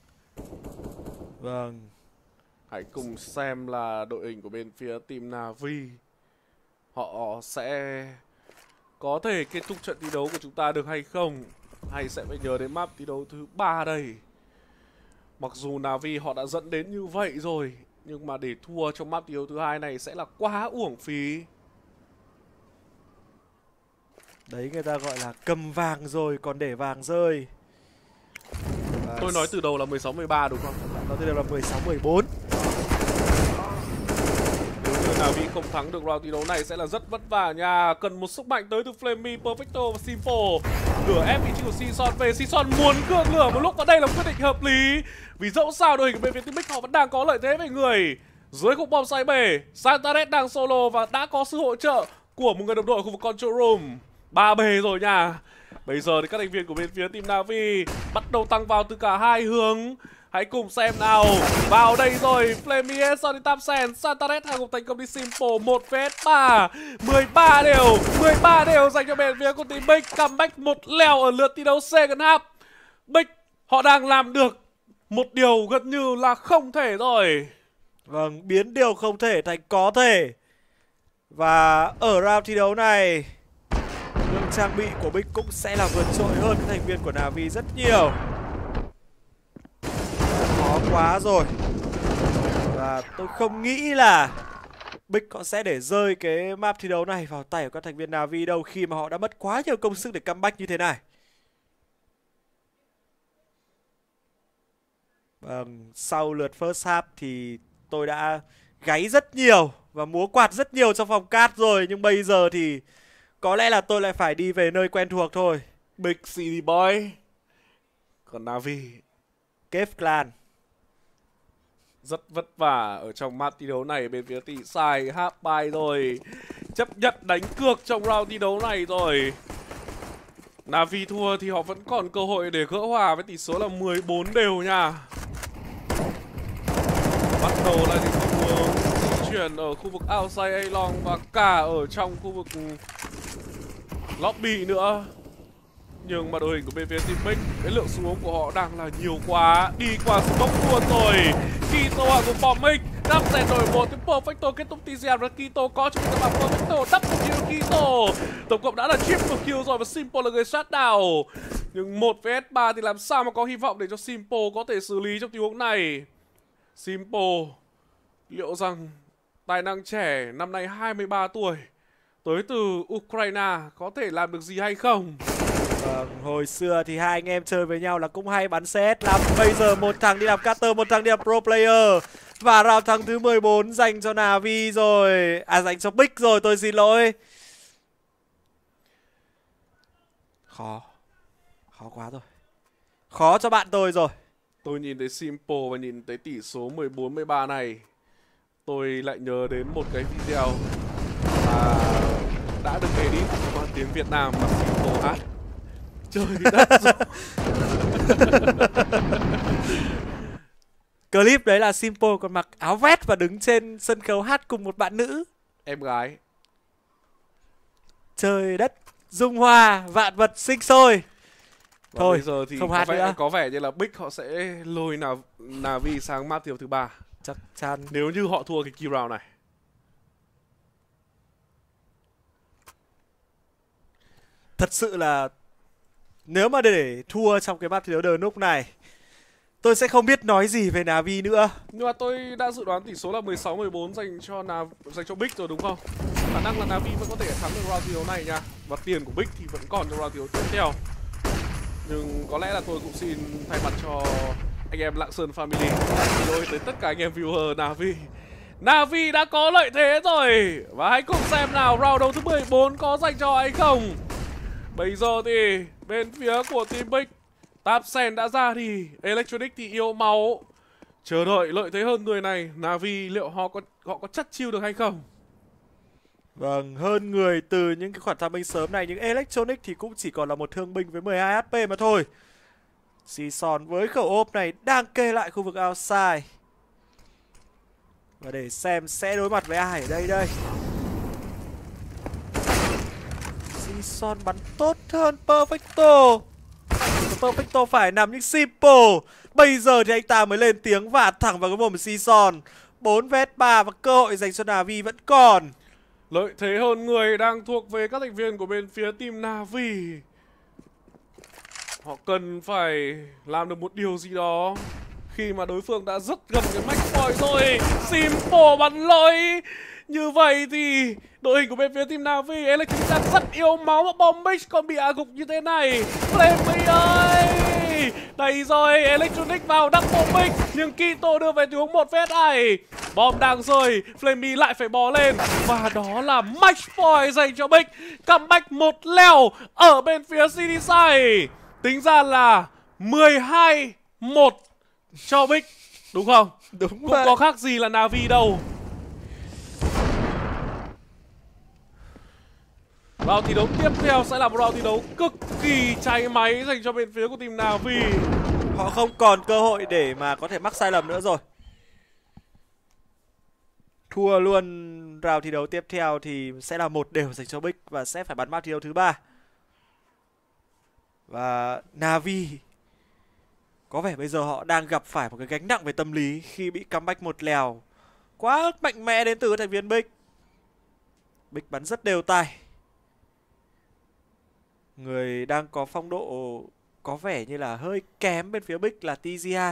Vâng.
Hãy cùng xem là đội hình của bên phía team Navi họ sẽ có thể kết thúc trận thi đấu của chúng ta được hay không, hay sẽ phải nhớ đến map thi đấu thứ ba đây. Mặc dù Navi họ đã dẫn đến như vậy rồi, nhưng mà để thua trong map thi đấu thứ hai này sẽ là quá uổng phí.
Đấy người ta gọi là cầm vàng rồi còn để vàng rơi. Và
Tôi nói từ đầu là mười sáu mười ba đúng không?
nó từ đầu là mười sáu mười bốn.
Nếu như Navi không thắng được round thi đấu này sẽ là rất vất vả nha. Cần một sức mạnh tới từ Flammy, Perfecto và Simple. Lửa ép vị trí của Sison về. Sison muốn cương lửa một lúc và đây là một quyết định hợp lý. Vì dẫu sao đội hình của bên phía team Big họ vẫn đang có lợi thế về người. Dưới khúc bom xoay bể, Santaret đang solo và đã có sự hỗ trợ của một người đồng đội ở khu vực control room. Ba bề rồi nha. Bây giờ thì các thành viên của bên phía team Navi bắt đầu tăng vào từ cả hai hướng. Hãy cùng xem nào. Vào đây rồi, Flammy Sony Tapsen, Santaret hạ gục thành công đi Simple một vs ba. mười ba đều, mười ba đều dành cho bên phía của team Big. Comeback một lèo ở lượt thi đấu second half. Big họ đang làm được một điều gần như là không thể rồi.
Vâng, biến điều không thể thành có thể. Và ở round thi đấu này, lượng trang bị của Big cũng sẽ là vượt trội hơn các thành viên của Navi rất nhiều. Khó quá rồi. Và tôi không nghĩ là Big họ sẽ để rơi cái map thi đấu này vào tay của các thành viên Navi đâu, khi mà họ đã mất quá nhiều công sức để comeback như thế này. Vâng, sau lượt first half thì tôi đã gáy rất nhiều và múa quạt rất nhiều trong phòng cát rồi. Nhưng bây giờ thì có lẽ là tôi lại phải đi về nơi quen thuộc thôi.
Big City Boy. Còn Navi,
Cave Clan.
rất vất vả ở trong map thi đấu này. Bên phía tỷ sai half bài rồi, chấp nhận đánh cược trong round thi đấu này rồi. Navi thua thì họ vẫn còn cơ hội để gỡ hòa với tỷ số là mười bốn đều nha. Bắt đầu là những tình huống di chuyển ở khu vực outside A-Long và cả ở trong khu vực lobby nữa. Nhưng mà đội hình của bên phía team Big, cái lượng xuống của họ đang là nhiều quá. Đi qua smoke luôn rồi. Kito hạ của Bombing, đắp rèn đổi một tới Perfecto kết thúc tê giê và Kito có cho các bạn Perfecto đắp một kill Kito. Tổng cộng đã là triple kill rồi và Simple là người sát down. Nhưng một vs ba thì làm sao mà có hy vọng để cho Simple có thể xử lý trong tình huống này. Simple liệu rằng tài năng trẻ năm nay hai mươi ba tuổi tới từ Ukraine có thể làm được gì hay không?
Vâng, hồi xưa thì hai anh em chơi với nhau là cũng hay bắn xê ét lắm. Bây giờ một thằng đi làm caster, một thằng đi làm pro player. Và round thắng thứ mười bốn dành cho Navi rồi. À, dành cho Big rồi, tôi xin lỗi. Khó. Khó quá rồi. Khó cho bạn tôi rồi.
Tôi nhìn thấy Simple và nhìn thấy tỷ số mười bốn mười ba này, tôi lại nhớ đến một cái video mà đã được edit bằng tiếng Việt Nam mà Simple hát. Trời đất rồi.
Clip đấy là Simple còn mặc áo vest và đứng trên sân khấu hát cùng một bạn nữ.
Em gái.
Trời đất. dung hòa, vạn vật sinh sôi.
Và
Thôi,
bây giờ thì
không
có
hát
vẻ,
nữa.
có vẻ như là Big họ sẽ lôi nào Navi sang map thiểu thứ ba
Chắc chắn.
nếu như họ thua cái key round này.
Thật sự là nếu mà để thua trong cái map thi đấu The Nook này, tôi sẽ không biết nói gì về Navi nữa.
Nhưng mà tôi đã dự đoán tỷ số là mười sáu mười bốn dành cho Nav dành cho Big rồi đúng không? Khả năng là Navi vẫn có thể thắng được round thi đấu này nha. Và tiền của Big thì vẫn còn trong round thi đấu tiếp theo. Nhưng có lẽ là tôi cũng xin thay mặt cho anh em Lạng Sơn Family xin lỗi tới tất cả anh em viewer Navi. Navi đã có lợi thế rồi. Và hãy cùng xem nào round đấu thứ mười bốn có dành cho hay không. Bây giờ thì bên phía của team Big, Tapsen đã ra thì Electronic thì yếu máu. Chờ đợi lợi thế hơn người này, Navi liệu họ có họ có chắc chiêu được hay không?
Vâng, hơn người từ những cái khoản tham binh sớm này, nhưng Electronic thì cũng chỉ còn là một thương binh với mười hai hát pê mà thôi. Season với khẩu ốp này đang kê lại khu vực outside. Và để xem sẽ đối mặt với ai ở đây đây. Season bắn tốt hơn Perfecto. Perfecto phải nằm nhưng Simple. Bây giờ thì anh ta mới lên tiếng và thẳng vào cái mồm Season. bốn vs ba và cơ hội dành cho Navi vẫn còn.
Lợi thế hơn người đang thuộc về các thành viên của bên phía team Navi. Họ cần phải làm được một điều gì đó khi mà đối phương đã rất gần cái match point rồi. Simple bắn lỗi. Như vậy thì đội hình của bên phía team Navi Electronic đang rất yếu máu và bom mix còn bị hạ gục như thế này. Flammy ơi! Đây rồi, Electronic vào double pick nhưng Kito đưa về tình huống một vs hai. Bom đang rơi, Flammy lại phải bò lên và đó là match point dành cho Big. Comeback một leo ở bên phía xê đê side. Tính ra là mười hai một cho Big, đúng không?
Đúng
Cũng
vậy.
có khác gì là Navi đâu. Round thi đấu tiếp theo sẽ là một round thi đấu cực kỳ cháy máy dành cho bên phía của team Navi.
Họ không còn cơ hội để mà có thể mắc sai lầm nữa rồi. Thua luôn round thi đấu tiếp theo thì sẽ là một đều dành cho Big và sẽ phải bắn map thi đấu thứ ba. Và Navi có vẻ bây giờ họ đang gặp phải một cái gánh nặng về tâm lý khi bị comeback một lèo quá mạnh mẽ đến từ thành viên Big. Big bắn rất đều tay. Người đang có phong độ có vẻ như là hơi kém bên phía Big là Tizian.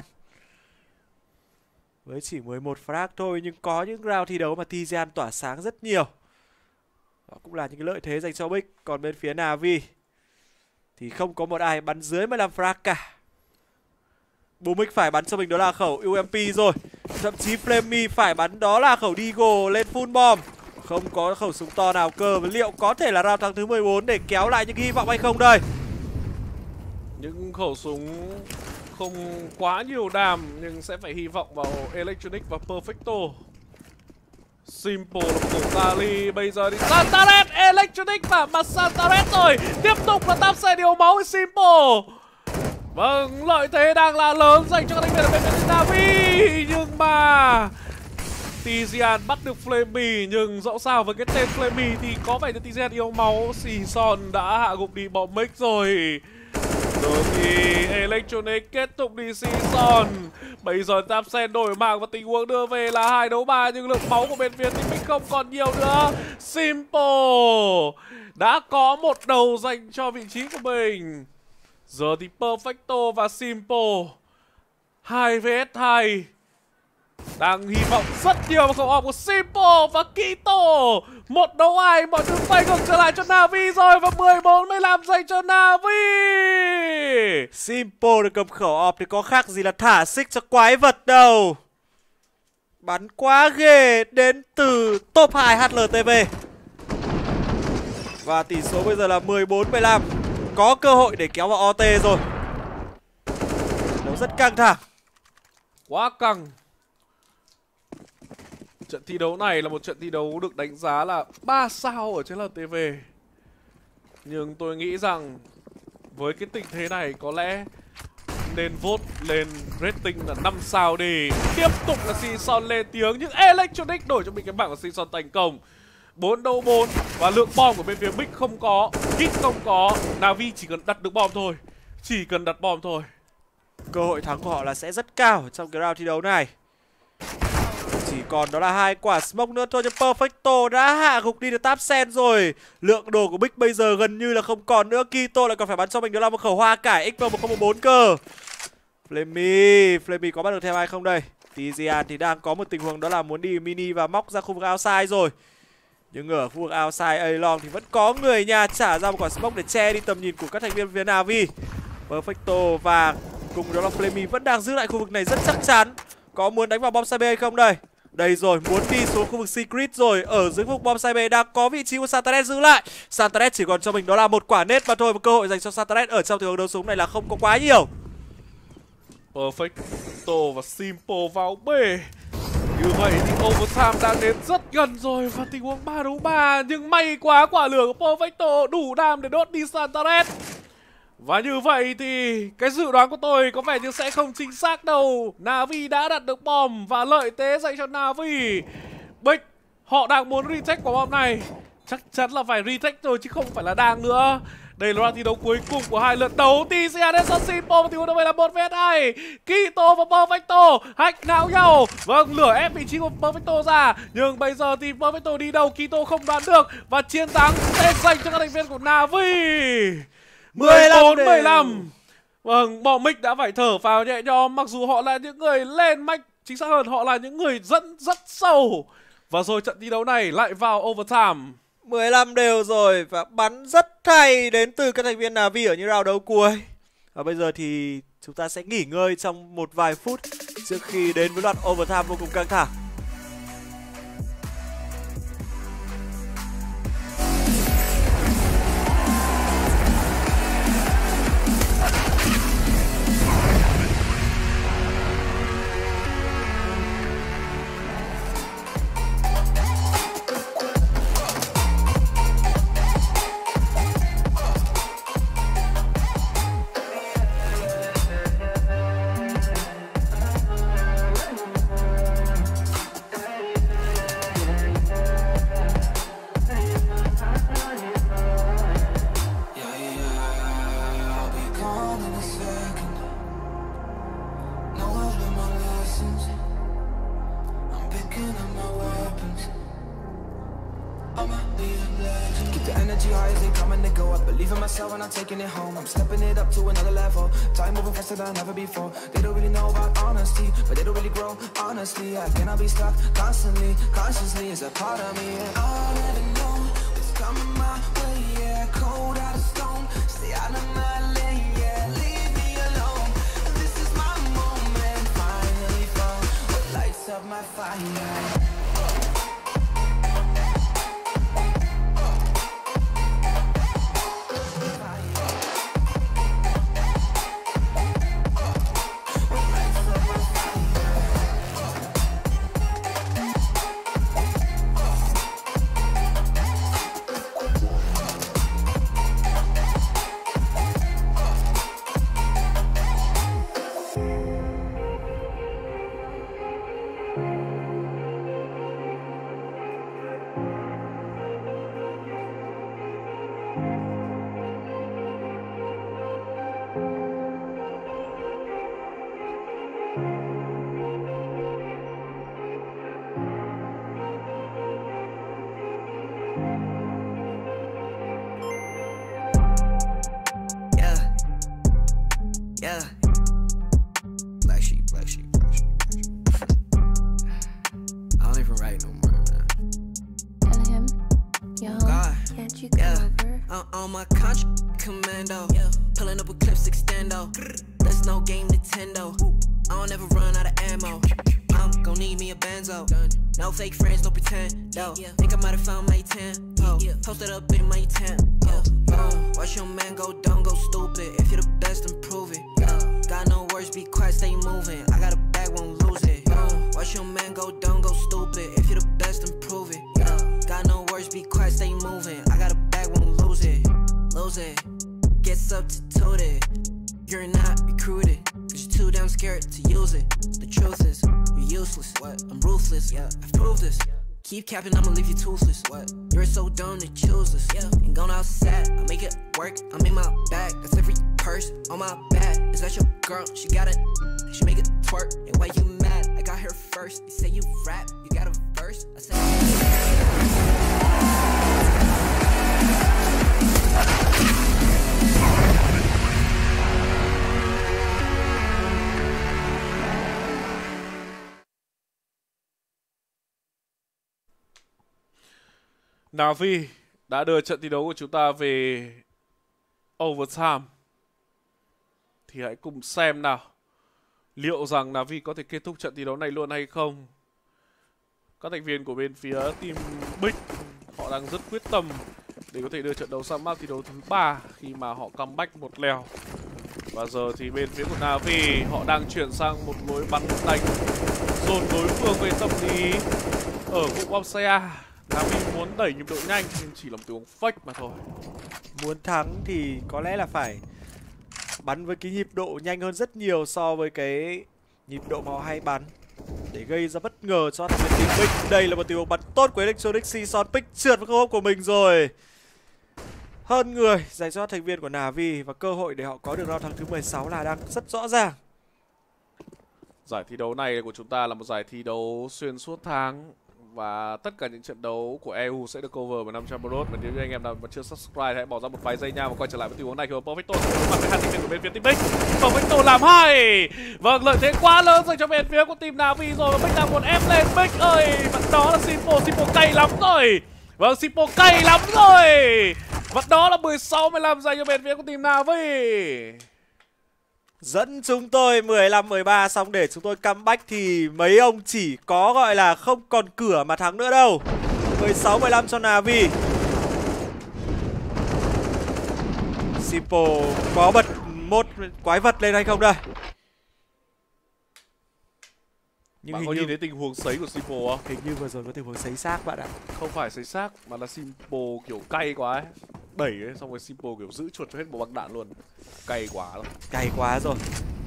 Với chỉ mười một frag thôi nhưng có những round thi đấu mà Tizian tỏa sáng rất nhiều. Đó cũng là những cái lợi thế dành cho Big. Còn bên phía Navi thì không có một ai bắn dưới mười lăm frag cả. Bumic phải bắn cho mình đó là khẩu u em pê rồi. Thậm chí Flammy phải bắn đó là khẩu Deagle lên full bomb. Không có khẩu súng to nào cơ. Và liệu có thể là round thắng thứ mười bốn để kéo lại những hy vọng hay không đây?
Những khẩu súng không quá nhiều đàm nhưng sẽ phải hy vọng vào Electronic và Perfecto. Simple là một khẩu Tali. Bây giờ thì Santaret, Electronic và mặt Santaret rồi. Tiếp tục là Tapsen điều máu với Simple. Vâng, lợi thế đang là lớn dành cho các thành viên ở bên phía Navi. Nhưng mà Tizian bắt được Flammy. Nhưng dẫu sao với cái tên Flammy thì có vẻ như Tizian yếu máu. Season đã hạ gục đi bom mic rồi. Rồi thì Electronic kết thúc đi Season. Bây giờ Tapsen đổi mạng và tình huống đưa về là hai đấu ba. Nhưng lượng máu của bên phía team Big không còn nhiều nữa. Simple đã có một đầu dành cho vị trí của mình. Giờ thì Perfecto và Simple hai vs hai đang hy vọng rất nhiều vào khẩu op của Simple và Kito. Một đấu hai, mọi thứ quay ngược trở lại cho Navi rồi. Và mười bốn mười lăm dành cho Navi.
Simple được cầm khẩu op thì có khác gì là thả xích cho quái vật đâu. Bắn quá ghê đến từ top hai hát lờ tê vê. Và tỷ số bây giờ là mười bốn mười lăm. Có cơ hội để kéo vào o tê rồi. Đấu rất căng thẳng.
Quá căng. Trận thi đấu này là một trận thi đấu được đánh giá là ba sao ở trên lờ tê vê. Nhưng tôi nghĩ rằng với cái tình thế này có lẽ nên vote lên rating là năm sao đi. Tiếp tục là Season lên tiếng nhưng Electronic đổi cho mình cái bảng của Season thành công. bốn đấu bốn và lượng bom của bên phía Big không có, Kit không có, Na'Vi chỉ cần đặt được bom thôi, chỉ cần đặt bom thôi.
Cơ hội thắng của họ là sẽ rất cao trong cái round thi đấu này. Chỉ còn đó là hai quả smoke nữa thôi, nhưng Perfecto đã hạ gục đi được Tapsen rồi. Lượng đồ của Big bây giờ gần như là không còn nữa. Kito lại còn phải bắn cho mình đó là một khẩu hoa cải ích pê một không một bốn cơ. Flammy, Flammy có bắt được thêm ai không đây? Tizian thì đang có một tình huống đó là muốn đi mini và móc ra khu vực outside rồi. Nhưng ở khu vực outside A-Long thì vẫn có người nhà trả ra một quả smoke để che đi tầm nhìn của các thành viên phía Na'Vi. Perfecto và cùng đó là Flammy vẫn đang giữ lại khu vực này rất chắc chắn. Có muốn đánh vào bom site B hay không đây? Đây rồi, muốn đi xuống khu vực Secret rồi. Ở dưới khu vực bom site B đang có vị trí của Santaret giữ lại. Santaret chỉ còn cho mình đó là một quả nết mà thôi. Và cơ hội dành cho Santaret ở trong tình huống đấu súng này là không có quá nhiều.
Perfecto và Simple vào B. Như vậy thì overtime đang đến rất gần rồi và tình huống ba đấu ba. Nhưng may quá quả lửa của Perfecto đủ đam để đốt đi Santaret. Và như vậy thì cái dự đoán của tôi có vẻ như sẽ không chính xác đâu. Na'Vi đã đặt được bom và lợi thế dành cho Na'Vi. Big họ đang muốn retake quả bom này. Chắc chắn là phải retake rồi chứ không phải là đang nữa. Đây là round thi đấu cuối cùng của hai lượt đấu. Tizian đến Simple và tình huống là một vs hai. Kito và Perfecto hack não nhau. Vâng, lửa ép vị trí của Perfecto ra. Nhưng bây giờ thì Perfecto đi đâu Kito không đoán được. Và chiến thắng sẽ dành cho các thành viên của Na'Vi. mười bốn mười lăm. Vâng, bọn Mick đã phải thở phào nhẹ nhõm. Mặc dù họ là những người lên mạch, chính xác hơn họ là những người dẫn rất sâu. Và rồi trận thi đấu này lại vào overtime.
mười lăm đều rồi và bắn rất hay đến từ các thành viên Na'Vi ở những round đấu cuối. Và bây giờ thì chúng ta sẽ nghỉ ngơi trong một vài phút trước khi đến với loạt overtime vô cùng căng thẳng.
Taking it home, I'm stepping it up to another level. Time moving faster than ever before. They don't really know about honesty, but they don't really grow. Honestly, I cannot be stuck constantly. Consciously is a part of me, and I'll never know what's coming my way. Yeah, cold out of stone, stay out of my lane. Yeah, leave me alone. This is my moment, finally found what lights up my fire. Yeah. Black sheep, black sheep, black sheep, black sheep. I don't even write no more, man.
Tell him, yo,
God.
can't you come
Yeah.
over?
I'm on my contract commando. Yeah. Pulling up with clips extendo. There's no game Nintendo. I don't ever run out of ammo. I'm gon' need me a benzo. No fake friends, no pretend. No. Think I might have found my ten. Oh. Posted up in my tent. Oh. Oh. Watch your man go dumb, go stupid. If you're the best, then prove it. Got no words, be quiet, stay moving. I got a bag, won't lose it. Watch your man go dumb, go stupid. If you're the best, then prove it. Got no words, be quiet, stay moving. I got a bag, won't lose it. Lose it. Get substituted. You're not recruited. Cause you're too damn scared to use it. The truth is, you're useless. What? I'm ruthless. Yeah. I've proved this. Keep capping, I'ma leave you toothless. What? You're so dumb to choose us. Yeah. Ain't gone outside, I make it work. I'm in my bag. That's every purse on my back. Is that your girl? She got it. She make it twerk. And why you mad? I got here first. You say you rap, you got a verse. I say.
Na'Vi đã đưa trận thi đấu của chúng ta về overtime. Thì hãy cùng xem nào, liệu rằng Na'Vi có thể kết thúc trận thi đấu này luôn hay không. Các thành viên của bên phía team Big họ đang rất quyết tâm để có thể đưa trận đấu sang map thi đấu thứ ba khi mà họ comeback một lèo. Và giờ thì bên phía của Na'Vi họ đang chuyển sang một lối bắn đánh dồn đối phương về tâm lý ở vùng Bonsai. Na'Vi muốn đẩy nhịp độ nhanh nhưng chỉ là một tình huống fake mà thôi.
Muốn thắng thì có lẽ là phải bắn với cái nhịp độ nhanh hơn rất nhiều so với cái nhịp độ mà họ hay bắn, để gây ra bất ngờ cho thành viên team Big. Đây là một tình huống bắn tốt của Electronic. Season Pick trượt vào cơ hội của mình rồi. Hơn người dành cho thành viên của Na'Vi và cơ hội để họ có được round thắng thứ mười sáu là đang rất rõ ràng.
Giải thi đấu này của chúng ta là một giải thi đấu xuyên suốt tháng và tất cả những trận đấu của e u sẽ được cover bởi năm trăm Bros. Và nếu như anh em nào mà chưa subscribe hãy bỏ ra một vài giây nha và quay trở lại với tình huống này khi mà Perfecto đối mặt với hai thành viên của bên phía team Big. Perfecto làm hay. Vâng, lợi thế quá lớn dành cho bên phía của team Na'Vi rồi. Big đang muốn ép lên. Big ơi, vẫn đó là Simple. Simple cay lắm rồi. Vâng, Simple cay lắm rồi. Vẫn đó là mười sáu mười lăm dành cho bên phía của team Na'Vi.
Dẫn chúng tôi mười lăm mười ba, xong để chúng tôi comeback thì mấy ông chỉ có gọi là không còn cửa mà thắng nữa đâu. mười sáu mười lăm cho Na'Vi. Simple có bật một quái vật lên hay không đây? Nhưng
bạn
hình
có
như...
nhìn thấy tình huống sấy của Simple không?
Hình như vừa rồi có tình huống sấy xác bạn ạ.
Không phải sấy xác mà là Simple kiểu cay quá ấy. Đẩy ấy, xong rồi Simple kiểu giữ chuột cho hết một băng đạn luôn. Cay quá lắm.
Cay quá rồi.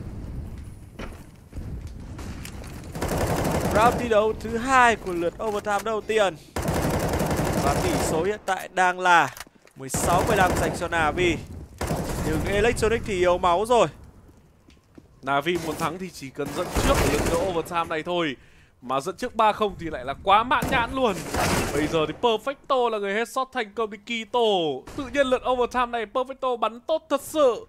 Round thi đấu thứ hai của lượt overtime đầu tiên. Và tỷ số hiện tại đang là mười sáu mười lăm dành cho Na'Vi. Nhưng Electronic thì yếu máu rồi.
Na'Vi muốn thắng thì chỉ cần dẫn trước ở lượt thi đấu overtime này thôi. Mà dẫn trước ba không thì lại là quá mãn nhãn luôn. Bây giờ thì Perfecto là người headshot thành công đi Kito. Tự nhiên lượt overtime này Perfecto bắn tốt thật sự.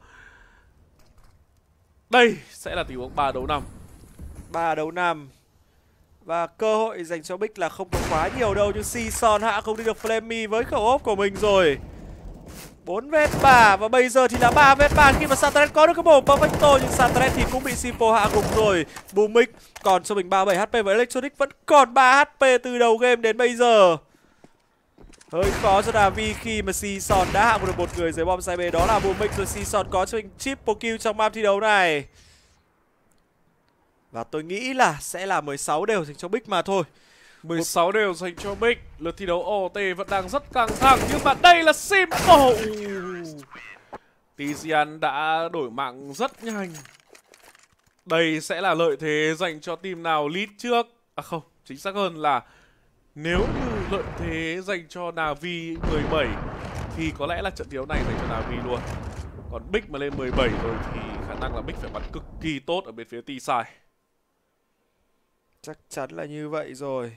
Đây sẽ là tình huống ba đấu năm.
ba đấu năm. Và cơ hội dành cho Big là không có quá nhiều đâu. Nhưng Season hạ không đi được Flammy với khẩu ốp của mình rồi. bốn vết ba và bây giờ thì là ba vết ba khi mà Santaret có được cái bổ Perfecto. Nhưng Santaret thì cũng bị Simple hạ gục rồi. Boomix còn cho mình ba mươi bảy hát pê và Electronic vẫn còn ba hát pê từ đầu game đến bây giờ. Hơi khó cho Na'Vi khi mà Season đã hạ được một người dưới bom side B, đó là Boomix. Rồi Season có cho mình triple kill trong map thi đấu này. Và tôi nghĩ là sẽ là mười sáu đều dành cho Big mà thôi.
mười sáu đều dành cho Big. Lượt thi đấu o tê vẫn đang rất căng thẳng. Nhưng mà đây là Simple. Tizian đã đổi mạng rất nhanh. Đây sẽ là lợi thế dành cho team nào lead trước. À không, chính xác hơn là nếu như lợi thế dành cho Na'Vi mười bảy thì có lẽ là trận thi đấu này dành cho Na'Vi luôn. Còn Big mà lên mười bảy rồi thì khả năng là Big phải bắn cực kỳ tốt ở bên phía T-side.
Chắc chắn là như vậy rồi.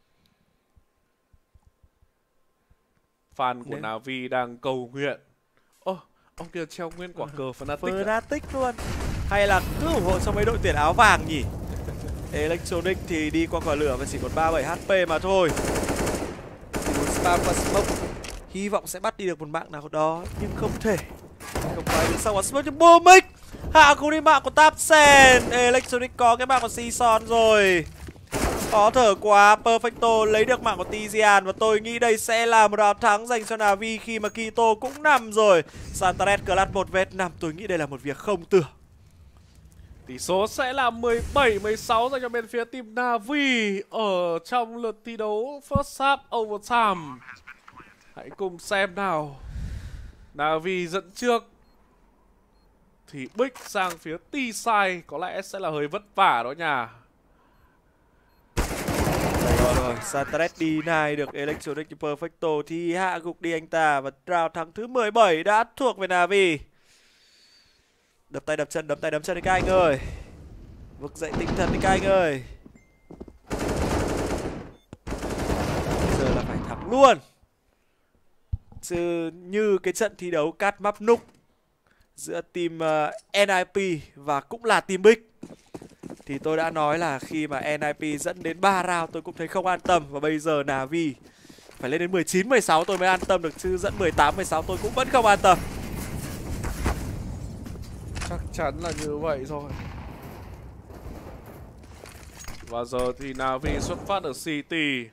Fan của
Nếu...
Na'Vi đang cầu nguyện. Ô, oh, ông kia treo nguyên quả cờ Fnatic.
Fnatic luôn. Hay là cứ ủng hộ cho mấy đội tuyển áo vàng nhỉ? Electronic thì đi qua quả lửa và chỉ còn ba mươi bảy hát pê mà thôi. Chỉ một spam và smoke. Hy vọng sẽ bắt đi được một mạng nào đó, nhưng không thể. Không phải được sau quả smoke cho Boomix. Hạ cú đi mạng của Tapsen. Electronic có cái mạng của Season rồi. Khó thở quá. Perfecto lấy được mạng của Tizian. Và tôi nghĩ đây sẽ là một round thắng dành cho Na'Vi khi mà Kito cũng nằm rồi. Santaret clutch một vs năm. Tôi nghĩ đây là một việc không tưởng.
Tỷ số sẽ là mười bảy mười sáu dành cho bên phía team Na'Vi ở trong lượt thi đấu first half overtime. Hãy cùng xem nào. Na'Vi dẫn trước thì Big sang phía T-side có lẽ sẽ là hơi vất vả đó nha.
Rồi rồi. Santaret deny được Electronic Perfecto thì hạ gục đi anh ta, và round thắng thứ mười bảy đã thuộc về Na'Vi. Đập tay đập chân, đập tay đập chân đi các anh ơi. Vực dậy tinh thần đi các anh ơi. Bây giờ là phải thắng luôn. Chứ như cái trận thi đấu cát map núc giữa team uh, en i pê và cũng là team Big thì tôi đã nói là khi mà en i pê dẫn đến ba round tôi cũng thấy không an tâm. Và bây giờ Na'Vi phải lên đến mười chín mười sáu tôi mới an tâm được, chứ dẫn mười tám mười sáu tôi cũng vẫn không an tâm.
Chắc chắn là như vậy rồi. Và giờ thì Na'Vi xuất phát ở City.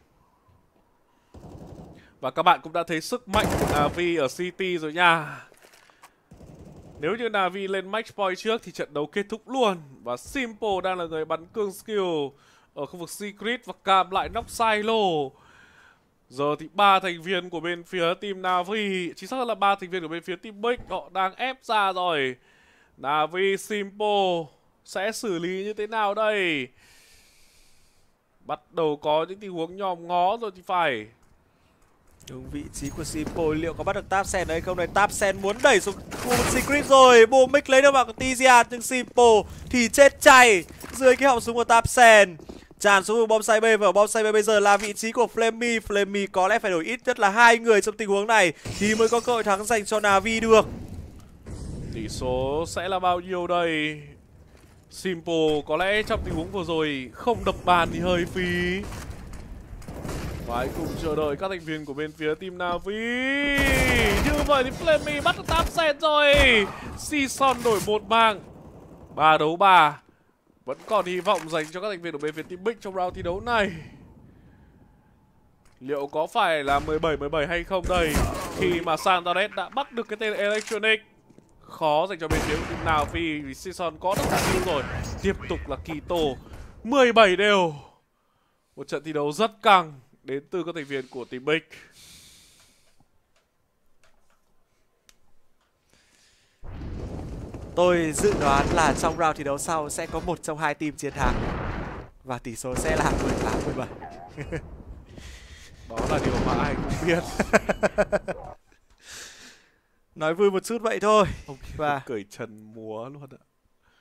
Và các bạn cũng đã thấy sức mạnh của Na'Vi ở City rồi nha. Nếu như Na'Vi lên match point trước thì trận đấu kết thúc luôn. Và Simple đang là người bắn cương skill ở khu vực Secret và Cam lại knock silo. Giờ thì ba thành viên của bên phía team Na'Vi, chính xác là ba thành viên của bên phía team Big, họ đang ép ra rồi. Na'Vi Simple sẽ xử lý như thế nào đây? Bắt đầu có những tình huống nhòm ngó rồi thì phải.
Đúng vị trí của Simple, liệu có bắt được Tapsen hay không này? Tapsen muốn đẩy xuống khu vực Secret rồi. Bomic lấy được mạng của Tizian, nhưng Simple thì chết chay dưới cái họng súng của Tapsen. Tràn xuống vùng bom side B, và bom side B bây giờ là vị trí của Flammy. Flammy có lẽ phải đổi ít nhất là hai người trong tình huống này thì mới có cơ hội thắng dành cho Na'Vi được.
Tỷ số sẽ là bao nhiêu đây? Simple có lẽ trong tình huống vừa rồi không đập bàn thì hơi phí. Và hãy cùng chờ đợi các thành viên của bên phía team Na'Vi. Như vậy thì Flammy bắt được Tapsen rồi. Season đổi một mạng, ba đấu ba. Vẫn còn hy vọng dành cho các thành viên của bên phía team Big trong round thi đấu này. Liệu có phải là mười bảy mười bảy hay không đây? Khi mà Santaret đã bắt được cái tên Electronic. Khó dành cho bên phía team Na'Vi vì Season có được cả kill rồi. Tiếp tục là Kito, mười bảy đều. Một trận thi đấu rất căng đến từ các thành viên của team Big.
Tôi dự đoán là trong round thi đấu sau sẽ có một trong hai team chiến thắng và tỷ số sẽ là mười tám mười bảy.
Đó là điều mà ai cũng biết.
Nói vui một chút vậy thôi.
Ông
và
cởi trần múa luôn ạ.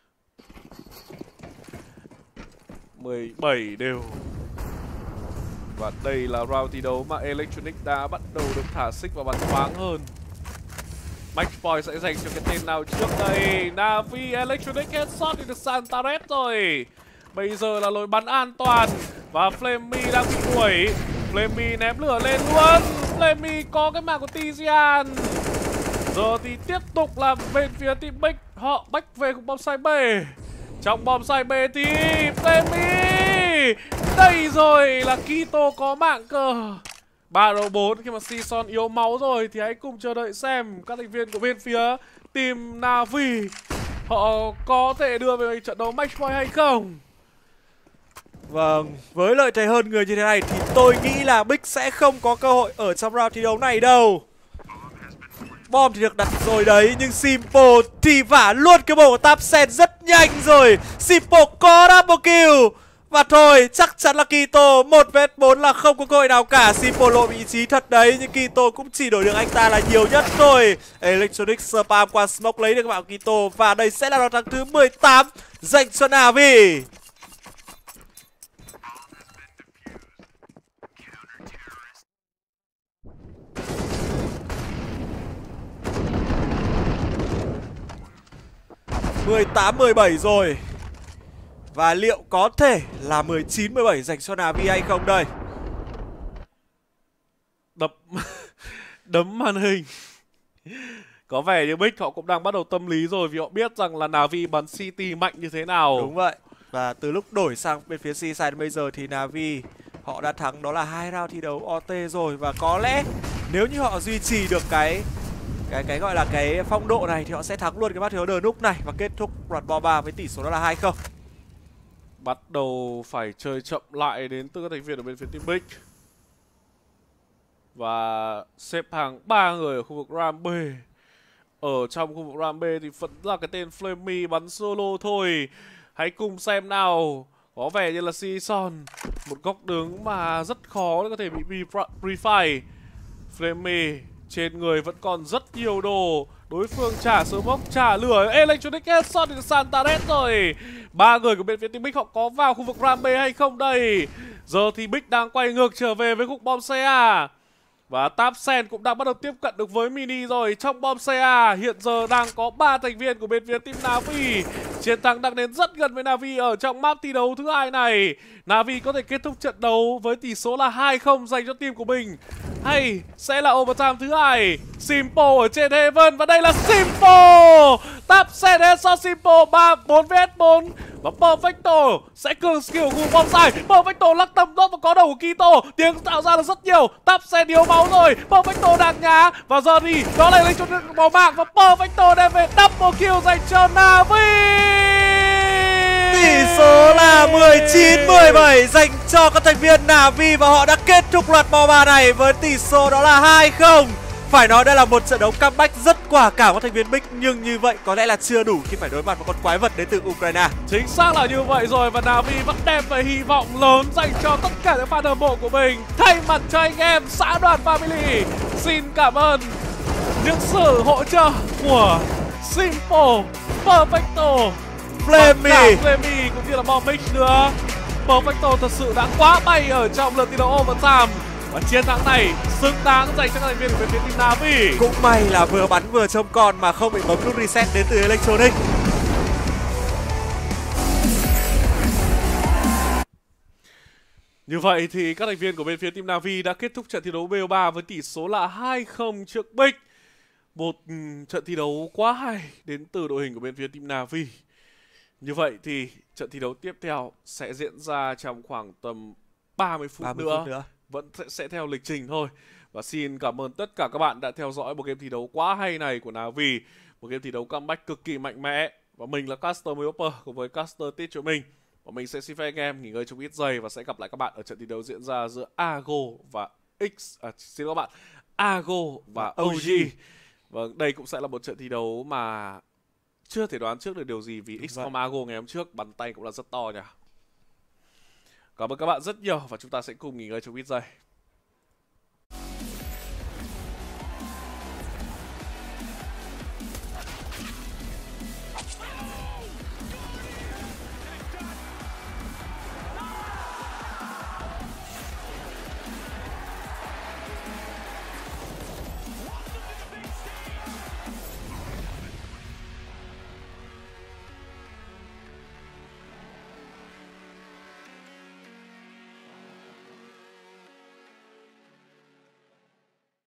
mười bảy đều. Và đây là round thi đấu mà Electronic đã bắt đầu được thả xích và bắn thoáng hơn. Match point sẽ dành cho cái tên nào trước đây? Na'Vi Electronic headshot thì được Santaret rồi. Bây giờ là lối bắn an toàn. Và Flammy đang bị đuổi. Flammy ném lửa lên luôn. Flammy có cái mạng của Tizian. Giờ thì tiếp tục là bên phía team Big, họ bách về cùng bom side B. Trong bom side B thì Flammy. Đây rồi là Kito có mạng cơ. ba đấu bốn khi mà Season yếu máu rồi thì hãy cùng chờ đợi xem các thành viên của bên phía team Na'Vi họ có thể đưa về trận đấu match point hay không.
Vâng, với lợi thế hơn người như thế này thì tôi nghĩ là Big sẽ không có cơ hội ở trong round thi đấu này đâu. Bom thì được đặt rồi đấy, nhưng Simple thì vả luôn cái bầu của Tapsen rất nhanh rồi. Simple có double kill. Và thôi, chắc chắn là Kito một vs bốn là không có cơ hội nào cả. Simple lộ vị trí thật đấy, nhưng Kito cũng chỉ đổi được anh ta là nhiều nhất thôi. Electronic spam qua smoke lấy được mạng Kito. Và đây sẽ là round thắng thứ mười tám dành cho Na'Vi. mười tám mười bảy rồi. Và liệu có thể là mười chín mười bảy dành cho Na'Vi hay không đây?
Đập đấm màn hình. Có vẻ như Big họ cũng đang bắt đầu tâm lý rồi, vì họ biết rằng là Na'Vi bắn City mạnh như thế nào.
Đúng vậy. Và từ lúc đổi sang bên phía C-side bây giờ thì Na'Vi họ đã thắng đó là hai round thi đấu o tê rồi. Và có lẽ nếu như họ duy trì được cái cái cái gọi là cái phong độ này thì họ sẽ thắng luôn cái match thi đấu The Nook này và kết thúc round bo ba với tỷ số đó là hai không.
Bắt đầu phải chơi chậm lại đến từ các thành viên ở bên phía team Big. Và xếp hàng ba người ở khu vực round B. Ở trong khu vực round B thì vẫn là cái tên Flammy bắn solo thôi. Hãy cùng xem nào, Có vẻ như là Sison, một góc đứng mà rất khó để có thể bị pre-fire. Flammy trên người vẫn còn rất nhiều đồ. Đối phương trả sớm mốc, trả lửa. Electronic headshot được Santaret rồi. Ba người của bên phía team Big họ có vào khu vực Rambe hay không đây? Giờ thì Big đang quay ngược trở về với khúc bom xê a. Và Tapsen cũng đang bắt đầu tiếp cận được với Mini rồi. Trong bom xê a hiện giờ đang có ba thành viên của bên phía team Na'Vi. Chiến thắng đang đến rất gần với Na'Vi ở trong map thi đấu thứ hai này. Na'Vi có thể kết thúc trận đấu với tỷ số là hai không dành cho team của mình, hay sẽ là overtime thứ hai? Simple ở trên Heaven và đây là Simple. Tapsen headshot Simple ba bốn vs bốn. Và Perfecto sẽ cường skill khu bom dài. Perfecto lắc tầm đốt và có đầu của Kito. Tiếng tạo ra được rất nhiều. Tapsen yếu máu rồi. Perfecto đang nhá. Và giờ thì đó là lấy cho màu mạng. Và Perfecto đem về double kill dành cho Na'Vi.
Tỷ số là mười chín mười bảy dành cho các thành viên Na'Vi. Và họ đã kết thúc loạt bò ba này với tỷ số đó là hai không. Phải nói đây là một trận đấu comeback rất quả cảm của thành viên Big, nhưng như vậy có lẽ là chưa đủ khi phải đối mặt với con quái vật đến từ Ukraine.
Chính xác là như vậy rồi, và Na'Vi vẫn đem về hy vọng lớn dành cho tất cả những fan hâm mộ của mình. Thay mặt cho anh em xã đoàn Family, xin cảm ơn những sự hỗ trợ của Simple, Perfecto,
Flammy,
Flammy cũng như là Bombix nữa. Perfecto thật sự đã quá bay ở trong lượt thi đấu overtime. Và chiến thắng này xứng đáng dành cho các thành viên của bên phía team Na'Vi.
Cũng may là vừa bắn vừa trông con mà không bị bấm nút reset đến từ Electronic.
Như vậy thì các thành viên của bên phía team Na'Vi đã kết thúc trận thi đấu B O ba với tỷ số là hai không trước Big. Một um, trận thi đấu quá hay đến từ đội hình của bên phía team Na'Vi. Như vậy thì trận thi đấu tiếp theo sẽ diễn ra trong khoảng tầm ba mươi phút,
ba mươi
nữa.
phút nữa.
Vẫn sẽ theo lịch trình thôi. Và xin cảm ơn tất cả các bạn đã theo dõi một game thi đấu quá hay này của Na'Vi. Một game thi đấu comeback cực kỳ mạnh mẽ. Và mình là Caster Myoper cùng với Caster Tít cho mình. Và mình sẽ xin phép anh em nghỉ ngơi trong ít giây và sẽ gặp lại các bạn ở trận thi đấu diễn ra giữa Ago và X. À, xin lỗi các bạn, Ago và o giê. Vâng, đây cũng sẽ là một trận thi đấu mà chưa thể đoán trước được điều gì vì X-Com Ago ngày hôm trước bắn tay cũng là rất to nhỉ. Cảm ơn các bạn rất nhiều và chúng ta sẽ cùng nghỉ ngơi trong ít giây.